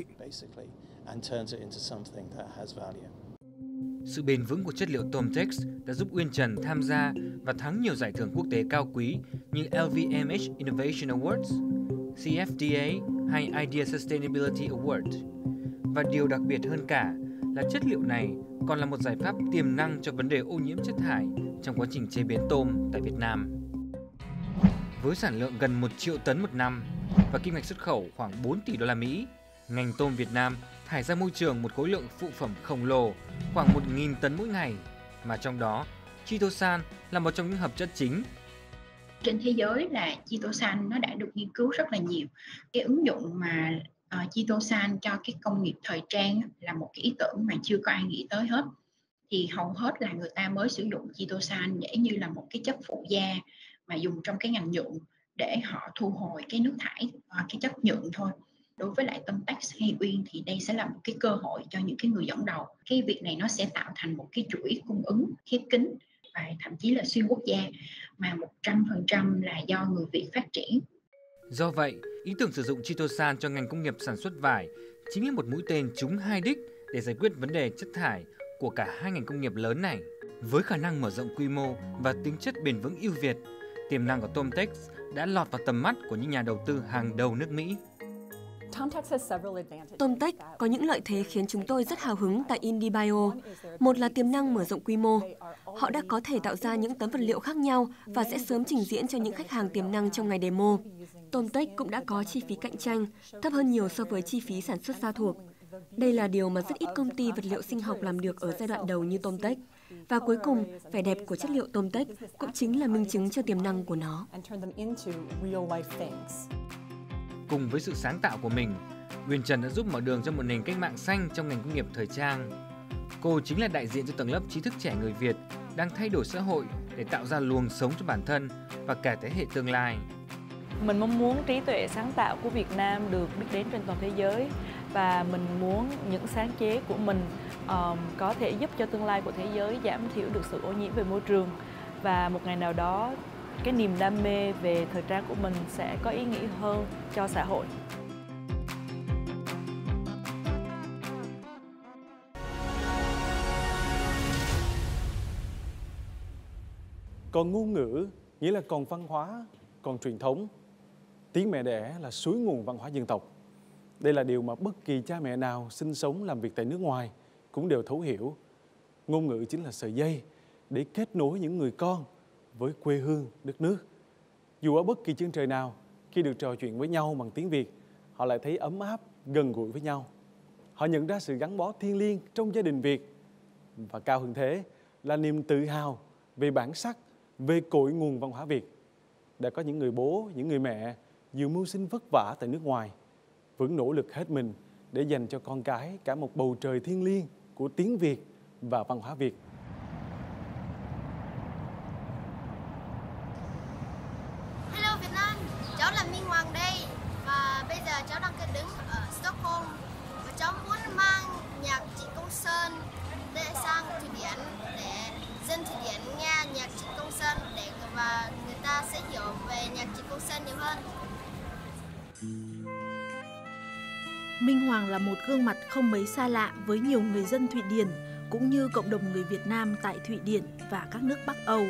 Sự bền vững của chất liệu Tomtex đã giúp Uyên Trần tham gia và thắng nhiều giải thưởng quốc tế cao quý như LVMH Innovation Awards, CFDA hay Idea Sustainability Award. Và điều đặc biệt hơn cả là chất liệu này còn là một giải pháp tiềm năng cho vấn đề ô nhiễm chất thải trong quá trình chế biến tôm tại Việt Nam. Với sản lượng gần 1 triệu tấn một năm và kim ngạch xuất khẩu khoảng 4 tỷ đô la Mỹ, ngành tôm Việt Nam thải ra môi trường một khối lượng phụ phẩm khổng lồ khoảng 1.000 tấn mỗi ngày, mà trong đó chitosan là một trong những hợp chất chính. Trên thế giới là chitosan nó đã được nghiên cứu rất là nhiều. Cái ứng dụng mà chitosan cho cái công nghiệp thời trang là một cái ý tưởng mà chưa có ai nghĩ tới hết. Thì hầu hết là người ta mới sử dụng chitosan để như là một cái chất phụ gia mà dùng trong cái ngành nhuộm để họ thu hồi cái nước thải, cái chất nhuộm thôi. Đối với lại Tomtex hay Uyên thì đây sẽ là một cái cơ hội cho những cái người dẫn đầu. Cái việc này nó sẽ tạo thành một cái chuỗi cung ứng khép kín và thậm chí là xuyên quốc gia mà 100% là do người Việt phát triển. Do vậy, ý tưởng sử dụng chitosan cho ngành công nghiệp sản xuất vải chính là một mũi tên trúng hai đích để giải quyết vấn đề chất thải của cả hai ngành công nghiệp lớn này. Với khả năng mở rộng quy mô và tính chất bền vững ưu việt, tiềm năng của Tomtex đã lọt vào tầm mắt của những nhà đầu tư hàng đầu nước Mỹ. Tomtech có những lợi thế khiến chúng tôi rất hào hứng tại IndieBio. Một là tiềm năng mở rộng quy mô. Họ đã có thể tạo ra những tấm vật liệu khác nhau và sẽ sớm trình diễn cho những khách hàng tiềm năng trong ngày demo. Tomtech cũng đã có chi phí cạnh tranh, thấp hơn nhiều so với chi phí sản xuất gia thuộc. Đây là điều mà rất ít công ty vật liệu sinh học làm được ở giai đoạn đầu như Tomtech. Và cuối cùng, vẻ đẹp của chất liệu Tomtech cũng chính là minh chứng cho tiềm năng của nó. Cùng với sự sáng tạo của mình, Huyền Trần đã giúp mở đường cho một nền cách mạng xanh trong ngành công nghiệp thời trang. Cô chính là đại diện cho tầng lớp trí thức trẻ người Việt đang thay đổi xã hội để tạo ra luồng sống cho bản thân và cả thế hệ tương lai. Mình mong muốn trí tuệ sáng tạo của Việt Nam được biết đến trên toàn thế giới và mình muốn những sáng chế của mình có thể giúp cho tương lai của thế giới giảm thiểu được sự ô nhiễm về môi trường. Và một ngày nào đó, cái niềm đam mê về thời trang của mình sẽ có ý nghĩa hơn cho xã hội. Còn ngôn ngữ nghĩa là còn văn hóa, còn truyền thống. Tiếng mẹ đẻ là suối nguồn văn hóa dân tộc. Đây là điều mà bất kỳ cha mẹ nào sinh sống làm việc tại nước ngoài cũng đều thấu hiểu. Ngôn ngữ chính là sợi dây để kết nối những người con với quê hương, đất nước. Dù ở bất kỳ chân trời nào, khi được trò chuyện với nhau bằng tiếng Việt, họ lại thấy ấm áp, gần gũi với nhau. Họ nhận ra sự gắn bó thiêng liêng trong gia đình Việt. Và cao hơn thế là niềm tự hào về bản sắc, về cội nguồn văn hóa Việt. Đã có những người bố, những người mẹ dù mưu sinh vất vả tại nước ngoài, vẫn nỗ lực hết mình để dành cho con cái cả một bầu trời thiêng liêng của tiếng Việt và văn hóa Việt. Hello Việt Nam, cháu là Minh Hoàng đây và bây giờ cháu đang đứng ở Stockholm và cháu muốn mang nhạc Trịnh Công Sơn để sang Thụy Điển để dân Thụy Điển nghe nhạc Trịnh Công Sơn và người ta sẽ hiểu về nhạc Trịnh Công Sơn nhiều hơn. Minh Hoàng là một gương mặt không mấy xa lạ với nhiều người dân Thụy Điển cũng như cộng đồng người Việt Nam tại Thụy Điển và các nước Bắc Âu.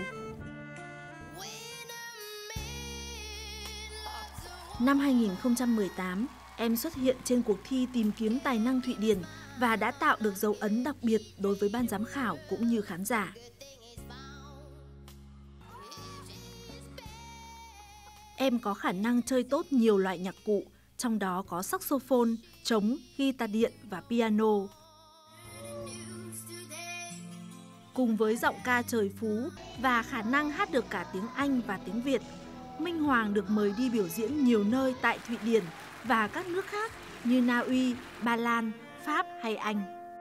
Năm 2018, em xuất hiện trên cuộc thi tìm kiếm tài năng Thụy Điển và đã tạo được dấu ấn đặc biệt đối với ban giám khảo cũng như khán giả. Em có khả năng chơi tốt nhiều loại nhạc cụ, trong đó có saxophone, trống, guitar điện và piano. Cùng với giọng ca trời phú và khả năng hát được cả tiếng Anh và tiếng Việt, Minh Hoàng được mời đi biểu diễn nhiều nơi tại Thụy Điển và các nước khác như Na Uy, Ba Lan, Pháp hay Anh.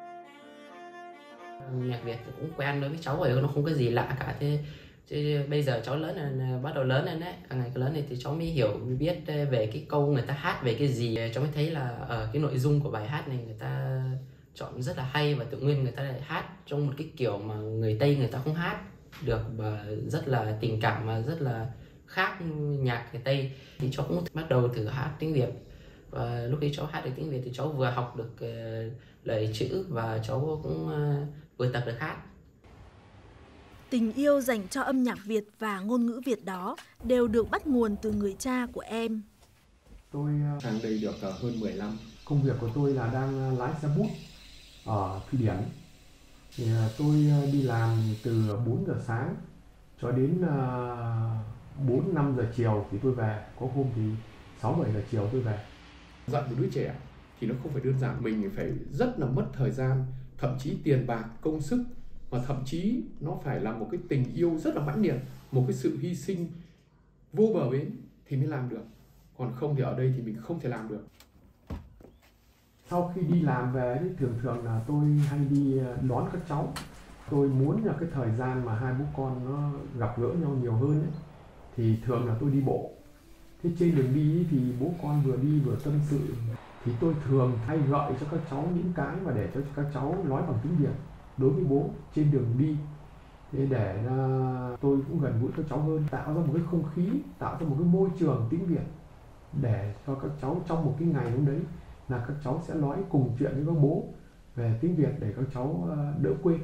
Nhạc Việt cũng quen đối với cháu rồi, nó không có gì lạ cả. Chứ bây giờ cháu lớn là bắt đầu lớn lên đấy, càng ngày lớn này thì cháu mới hiểu, mới biết về cái câu người ta hát về cái gì. Cháu mới thấy là ở cái nội dung của bài hát này người ta chọn rất là hay và tự nhiên người ta lại hát trong một cái kiểu mà người Tây người ta không hát được và rất là tình cảm và rất là khác nhạc người Tây. Thì cháu cũng bắt đầu thử hát tiếng Việt và lúc khi cháu hát được tiếng Việt thì cháu vừa học được lời chữ và cháu cũng vừa tập được hát. Tình yêu dành cho âm nhạc Việt và ngôn ngữ Việt đó đều được bắt nguồn từ người cha của em. Tôi sang đây được hơn 10 năm. Công việc của tôi là đang lái xe bus ở Thụy Điển. Thì tôi đi làm từ 4 giờ sáng cho đến 4-5 giờ chiều thì tôi về. Có hôm thì 6-7 giờ chiều tôi về. Dạy một đứa trẻ thì nó không phải đơn giản, mình phải rất là mất thời gian, thậm chí tiền bạc, công sức. Mà thậm chí nó phải là một cái tình yêu rất là mãnh liệt, một cái sự hy sinh vô bờ bến thì mới làm được. Còn không thì ở đây thì mình không thể làm được. Sau khi đi làm về thì thường là tôi hay đi đón các cháu. Tôi muốn là cái thời gian mà hai bố con nó gặp gỡ nhau nhiều hơn ấy, thì thường là tôi đi bộ. Thế trên đường đi thì bố con vừa đi vừa tâm sự. Thì tôi thường hay gợi cho các cháu những cái mà để cho các cháu nói bằng tiếng Việt đối với bố trên đường đi, để tôi cũng gần gũi các cháu hơn, tạo ra một cái không khí, tạo ra một cái môi trường tiếng Việt để cho các cháu trong một cái ngày hôm đấy là các cháu sẽ nói cùng chuyện với các bố về tiếng Việt để các cháu đỡ quên.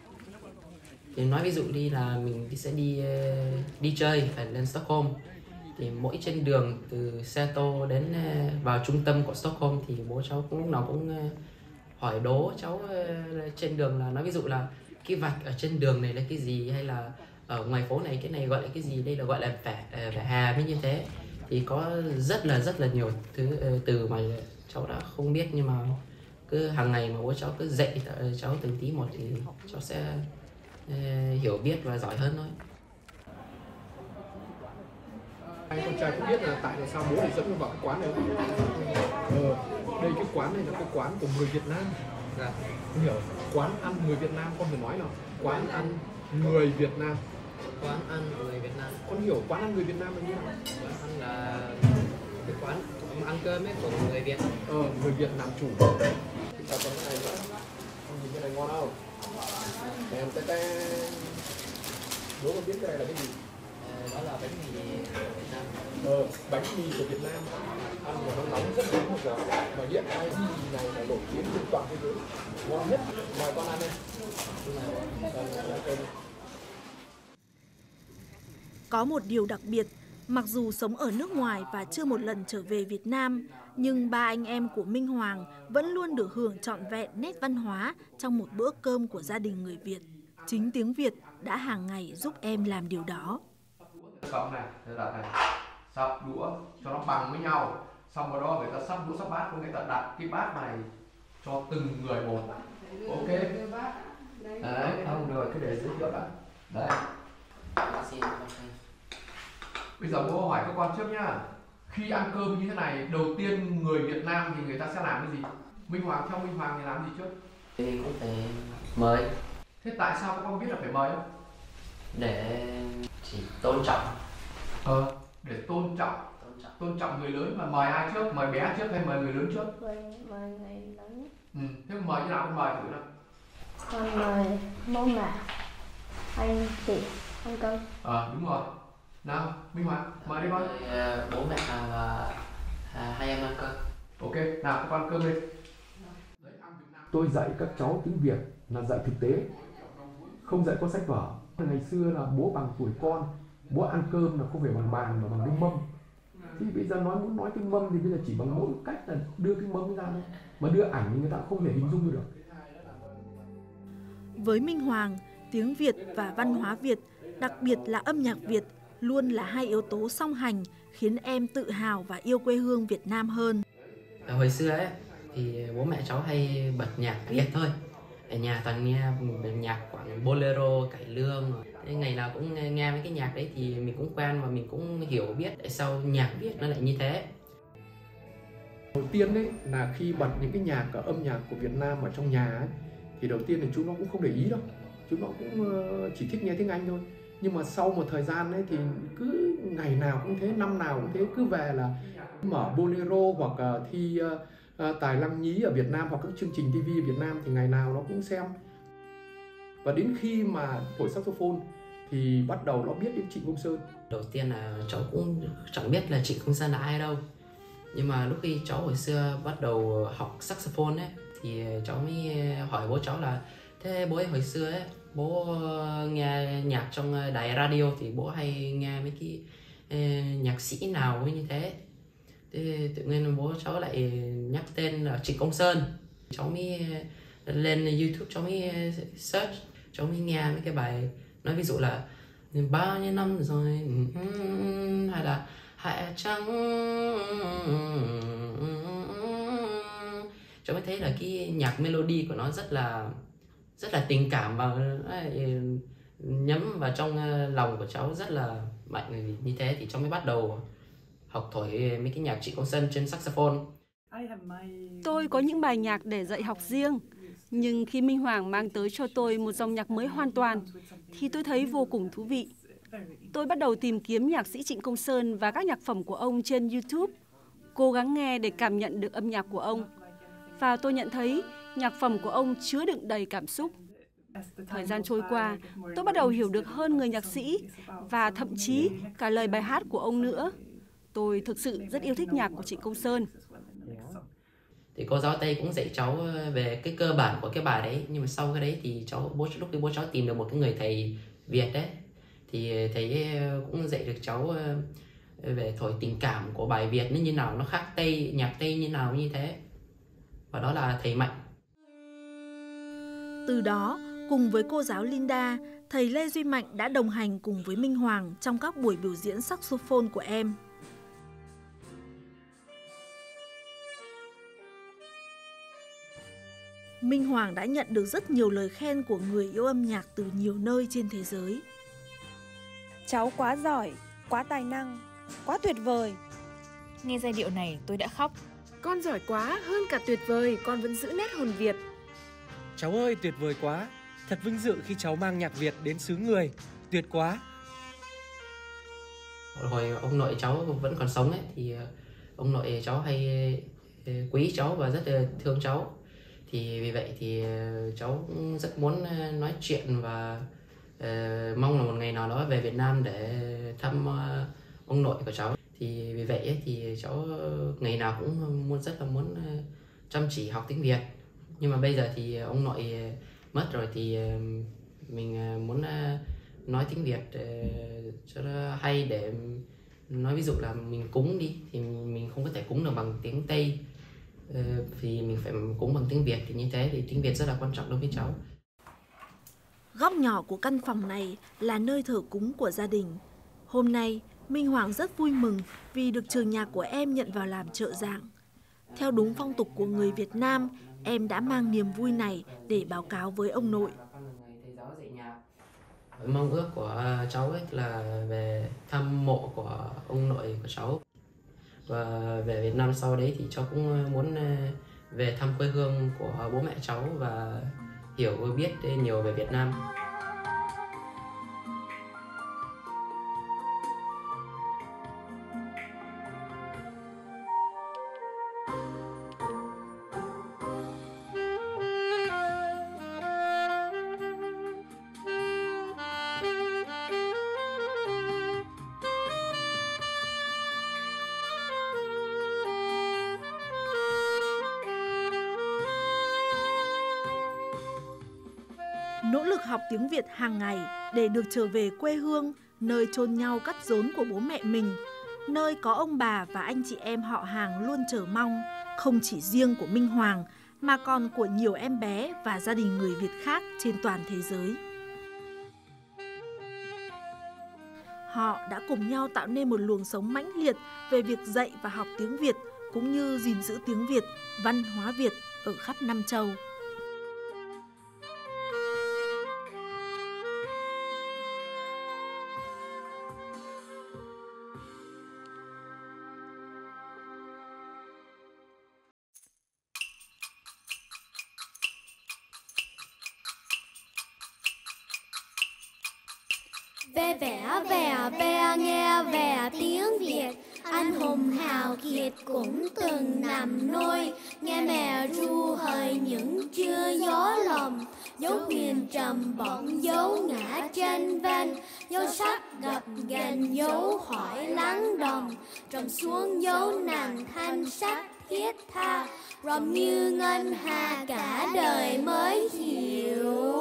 Thì nói ví dụ đi là mình sẽ đi chơi ở lên Stockholm Thì mỗi trên đường từ Seattle đến vào trung tâm của Stockholm thì bố cháu cũng lúc nào cũng hỏi đố cháu trên đường, là nói ví dụ là cái vạch ở trên đường này là cái gì, hay là ở ngoài phố này cái này gọi là cái gì, đây là gọi là vỉa hè mới như thế. Thì có rất là nhiều thứ từ mà cháu đã không biết, nhưng mà cứ hàng ngày mà bố cháu cứ dạy cháu từng tí một thì cháu sẽ hiểu biết và giỏi hơn thôi. Anh con trai cũng biết là tại sao bố lại dẫn nó vào cái quán này không? Đây cái quán này là cái quán của người Việt Nam. Dạ. Hiểu. Quán ăn người Việt Nam, con phải nói nào. Quán ăn người Việt Nam. Quán ăn người Việt Nam. Con hiểu quán ăn người Việt Nam là như nào? Quán ăn là cái quán ăn cơm ấy của người Việt. Người Việt làm chủ. Chúng ta có cái này nữa. Con nhìn cái này ngon không? Đèn tê tê. Bố con biết cái này là cái gì? Đó là bánh mì của Việt Nam. Bánh mì của Việt Nam ăn mà nó nóng rất đúng một giờ. Mà hiện nay cái mì này là nổi tiếng trên toàn thế giới, ngon nhất. Mời con ăn đây. Có một điều đặc biệt, mặc dù sống ở nước ngoài và chưa một lần trở về Việt Nam, nhưng ba anh em của Minh Hoàng vẫn luôn được hưởng trọn vẹn nét văn hóa trong một bữa cơm của gia đình người Việt. Chính tiếng Việt đã hàng ngày giúp em làm điều đó. Xong này, sắp đũa cho nó bằng với nhau. Xong rồi đó người ta sắp đũa sắp bát, người ta đặt cái bát này cho từng người một. Ok. Đấy, không rồi cứ để dưới chỗ đã. Đấy. Bây giờ bố hỏi các con trước nhá. Khi ăn cơm như thế này, đầu tiên người Việt Nam thì người ta sẽ làm cái gì? Minh Hoàng, theo Minh Hoàng thì làm gì trước? Thì cũng phải mời. Thế tại sao các con biết là phải mời không? Để chỉ tôn trọng. Để tôn trọng người lớn. Mà mời ai trước? Mời bé trước hay mời người lớn trước? Mời người lớn. Thế mời như nào? Con mời thử nào. Con mời bố mẹ, anh chị ăn cơm. Đúng rồi. Nào, Minh Hoàng, mời đi con. Bố mẹ và hai em ăn cơm. Ok, nào các con ăn cơm đi. Tôi dạy các cháu tiếng Việt là dạy thực tế, không dạy có sách vở. Ngày xưa là bố bằng tuổi con, bố ăn cơm là không phải bằng bàn mà bằng cái mâm. Thì bây giờ muốn nói cái mâm thì bây giờ chỉ bằng mỗi cách là đưa cái mâm ra thôi. Mà đưa ảnh thì người ta không thể hình dung được. Với Minh Hoàng, tiếng Việt và văn hóa Việt, đặc biệt là âm nhạc Việt, luôn là hai yếu tố song hành khiến em tự hào và yêu quê hương Việt Nam hơn. Hồi xưa ấy thì bố mẹ cháu hay bật nhạc Việt thôi. Ở nhà toàn nghe nhạc Quảng, bolero, cải lương. Thế ngày nào cũng nghe mấy cái nhạc đấy thì mình cũng quen và mình cũng hiểu biết tại sao nhạc Việt nó lại như thế. Đầu tiên đấy là khi bật những cái nhạc ở âm nhạc của Việt Nam ở trong nhà ấy, thì đầu tiên thì chúng nó cũng không để ý đâu. Chúng nó cũng chỉ thích nghe tiếng Anh thôi. Nhưng mà sau một thời gian ấy thì cứ ngày nào cũng thế, năm nào cũng thế, cứ về là mở bolero hoặc thi tài năng nhí ở Việt Nam hoặc các chương trình TV ở Việt Nam thì ngày nào nó cũng xem. Và đến khi mà thổi saxophone thì bắt đầu nó biết đến Trịnh Công Sơn. Đầu tiên là cháu cũng chẳng biết là Trịnh Công Sơn là ai đâu. Nhưng mà lúc khi cháu hồi xưa bắt đầu học saxophone ấy thì cháu mới hỏi bố cháu là thế bố ấy hồi xưa ấy, bố nghe nhạc trong đài radio thì bố hay nghe mấy cái nhạc sĩ nào như thế. Thế tự nhiên bố cháu lại nhắc tên là Trịnh Công Sơn. Cháu mới lên YouTube, cháu mới search, cháu mới nghe mấy cái bài nói ví dụ là bao nhiêu năm rồi, hay là Hạ Trắng. Cháu mới thấy là cái nhạc melody của nó rất là tình cảm và nhấm vào trong lòng của cháu rất là mạnh. Như thế thì cháu mới bắt đầu học thổi mấy cái nhạc Trịnh Công Sơn trên saxophone. Tôi có những bài nhạc để dạy học riêng, nhưng khi Minh Hoàng mang tới cho tôi một dòng nhạc mới hoàn toàn thì tôi thấy vô cùng thú vị. Tôi bắt đầu tìm kiếm nhạc sĩ Trịnh Công Sơn và các nhạc phẩm của ông trên YouTube, cố gắng nghe để cảm nhận được âm nhạc của ông. Và tôi nhận thấy nhạc phẩm của ông chứa đựng đầy cảm xúc. Thời gian trôi qua, tôi bắt đầu hiểu được hơn người nhạc sĩ và thậm chí cả lời bài hát của ông nữa. Tôi thực sự rất yêu thích nhạc của Trịnh Công Sơn. Thì cô giáo Tây cũng dạy cháu về cái cơ bản của cái bài đấy. Nhưng mà sau cái đấy thì lúc bố cháu tìm được một cái người thầy Việt đấy, thì thầy cũng dạy được cháu về thổi tình cảm của bài Việt nó như nào, nó khác Tây, nhạc Tây như nào như thế. Và đó là thầy Mạnh. Từ đó, cùng với cô giáo Linda, thầy Lê Duy Mạnh đã đồng hành cùng với Minh Hoàng trong các buổi biểu diễn saxophone của em. Minh Hoàng đã nhận được rất nhiều lời khen của người yêu âm nhạc từ nhiều nơi trên thế giới. Cháu quá giỏi, quá tài năng, quá tuyệt vời. Nghe giai điệu này tôi đã khóc. Con giỏi quá, hơn cả tuyệt vời, con vẫn giữ nét hồn Việt. Cháu ơi, tuyệt vời quá. Thật vinh dự khi cháu mang nhạc Việt đến xứ người. Tuyệt quá. Hồi ông nội cháu vẫn còn sống ấy, thì ông nội cháu hay quý cháu và rất là thương cháu. Thì vì vậy thì cháu cũng rất muốn nói chuyện và mong là một ngày nào đó về Việt Nam để thăm ông nội của cháu. Thì vì vậy ấy, thì cháu ngày nào cũng rất là muốn chăm chỉ học tiếng Việt. Nhưng mà bây giờ thì ông nội mất rồi thì mình muốn nói tiếng Việt cho nó hay, để nói ví dụ là mình cúng đi thì mình không có thể cúng được bằng tiếng Tây, vì mình phải cúng bằng tiếng Việt, thì như thế thì tiếng Việt rất là quan trọng đối với cháu. Góc nhỏ của căn phòng này là nơi thờ cúng của gia đình. Hôm nay, Minh Hoàng rất vui mừng vì được trường nhạc của em nhận vào làm trợ giảng. Theo đúng phong tục của người Việt Nam, em đã mang niềm vui này để báo cáo với ông nội. Mong ước của cháu ấy là về thăm mộ của ông nội của cháu. Và về Việt Nam sau đấy thì cháu cũng muốn về thăm quê hương của bố mẹ cháu và hiểu và biết nhiều về Việt Nam. Nỗ lực học tiếng Việt hàng ngày để được trở về quê hương, nơi chôn nhau cắt rốn của bố mẹ mình, nơi có ông bà và anh chị em họ hàng luôn chờ mong, không chỉ riêng của Minh Hoàng mà còn của nhiều em bé và gia đình người Việt khác trên toàn thế giới. Họ đã cùng nhau tạo nên một luồng sống mãnh liệt về việc dạy và học tiếng Việt, cũng như gìn giữ tiếng Việt, văn hóa Việt ở khắp năm châu. Ve vẻ ve nghe về tiếng Việt, anh hùng hào kiệt cũng từng nằm nôi, nghe mẹ ru hời những trưa gió lòng, dấu huyền trầm bỗng dấu ngã trên ven, dấu sắc gặp gành dấu hỏi lắng đồng, trầm xuống dấu nàng thanh sắc thiết tha, ròm như ngân hà cả đời mới hiểu.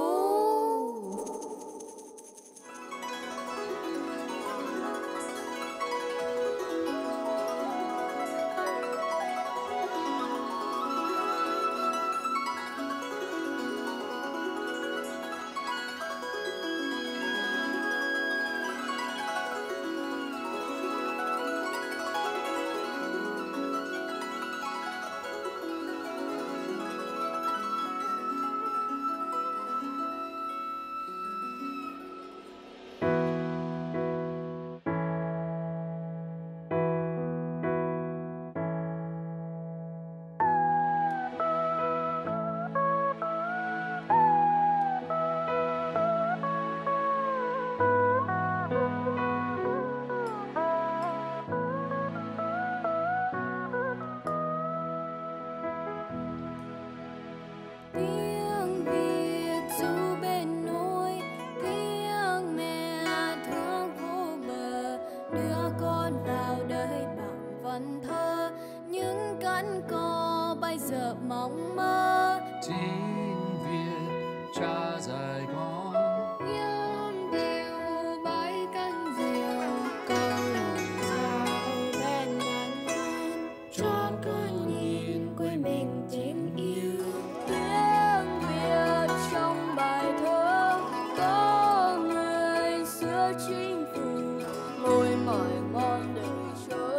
mộng mơ tiếng Việt cha dạy con những điều bay cánh diều câu lời ca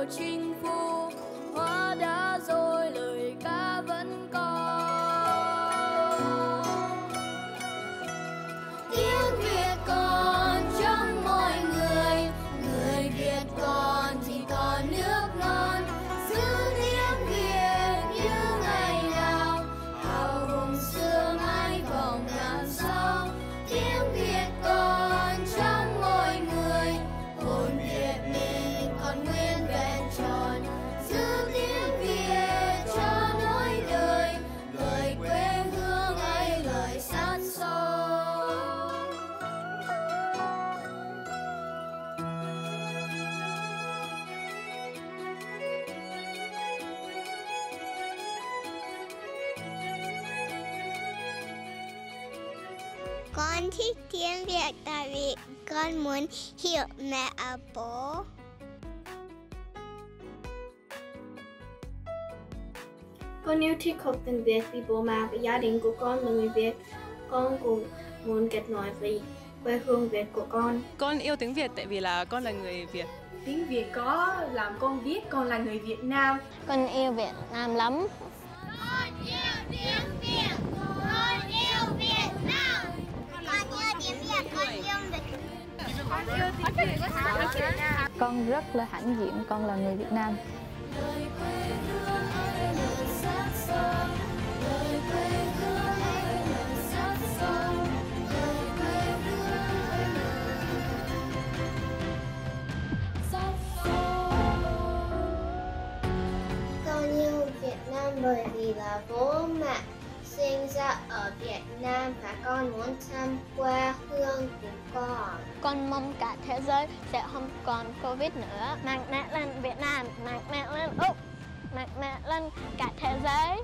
nào chinh phục, hoa đã rồi lời ca vẫn còn. Tiếng Việt còn trong mọi người, người Việt còn thì còn nước non. Giữ tiếng Việt như ngày nào, hào hùng xưa mãi vòng ngàn sao. Tiếng Việt còn trong mọi người, hồn Việt mình còn nguyên vẹn tròn. Giữ tiếng Việt cho nối đời, lời quê hương ấy lời sát son. Con thích tiếng Việt tại vì con muốn hiểu mẹ và bố. Con yêu thích học tiếng Việt vì bố mẹ và gia đình của con là người Việt. Con cũng muốn kết nối với quê hương Việt của con. Con yêu tiếng Việt tại vì là con là người Việt. Tiếng Việt có làm con biết con là người Việt Nam. Con yêu Việt Nam lắm. Con yêu tiếng Việt, con yêu Việt Nam. Con yêu tiếng Việt, con yêu Việt. Con yêu tiếng Việt, con yêu Việt Nam. Con rất là hãnh diện, con là người Việt Nam. Lời quê hương ấy lời sát son, lời quê hương ấy lời sát son, lời quê hương ấy lời sát son. Con yêu Việt Nam bởi vì là bố mẹ sinh ra ở Việt Nam và con muốn thăm quê hương của con. Con mong cả thế giới sẽ không còn Covid nữa. Mạnh mẽ lên Việt Nam, mạnh mẽ lên Úc, mạnh mẽ lên cả thế giới.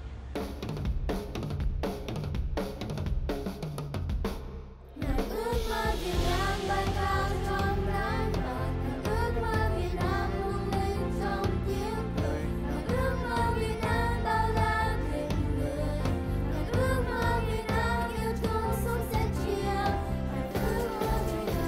Nàng ước mơ Việt Nam bay cao trong nắng vàng, nàng ước mơ Việt Nam vun lên trong tiếng cười, nàng ước mơ Việt Nam bao la tình người, nàng ước mơ Việt Nam yêu thương sống sẽ chia, nàng ước mơ Việt Nam.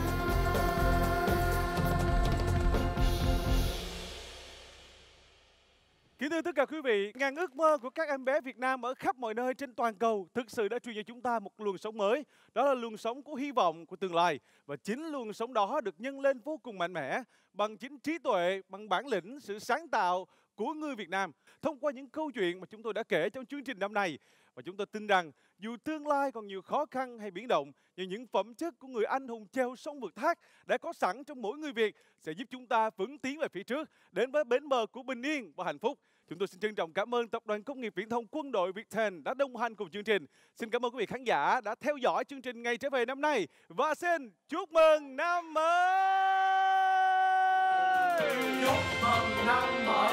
Kính thưa tất cả quý vị, ngàn ước mơ của các em bé Việt Nam ở khắp mọi nơi trên toàn cầu thực sự đã truyền cho chúng ta một luồng sống mới. Đó là luồng sống của hy vọng, của tương lai. Và chính luồng sống đó được nhân lên vô cùng mạnh mẽ bằng chính trí tuệ, bằng bản lĩnh, sự sáng tạo của người Việt Nam. Thông qua những câu chuyện mà chúng tôi đã kể trong chương trình năm nay. Và chúng tôi tin rằng dù tương lai còn nhiều khó khăn hay biến động, nhưng những phẩm chất của người anh hùng treo sông vượt thác đã có sẵn trong mỗi người Việt sẽ giúp chúng ta vững tiến về phía trước, đến với bến bờ của bình yên và hạnh phúc. Chúng tôi xin trân trọng cảm ơn Tập đoàn Công nghiệp Viễn thông Quân đội Viettel đã đồng hành cùng chương trình. Xin cảm ơn quý vị khán giả đã theo dõi chương trình Ngày Trở Về năm nay. Và xin chúc mừng năm mới! Chúc mừng năm mới!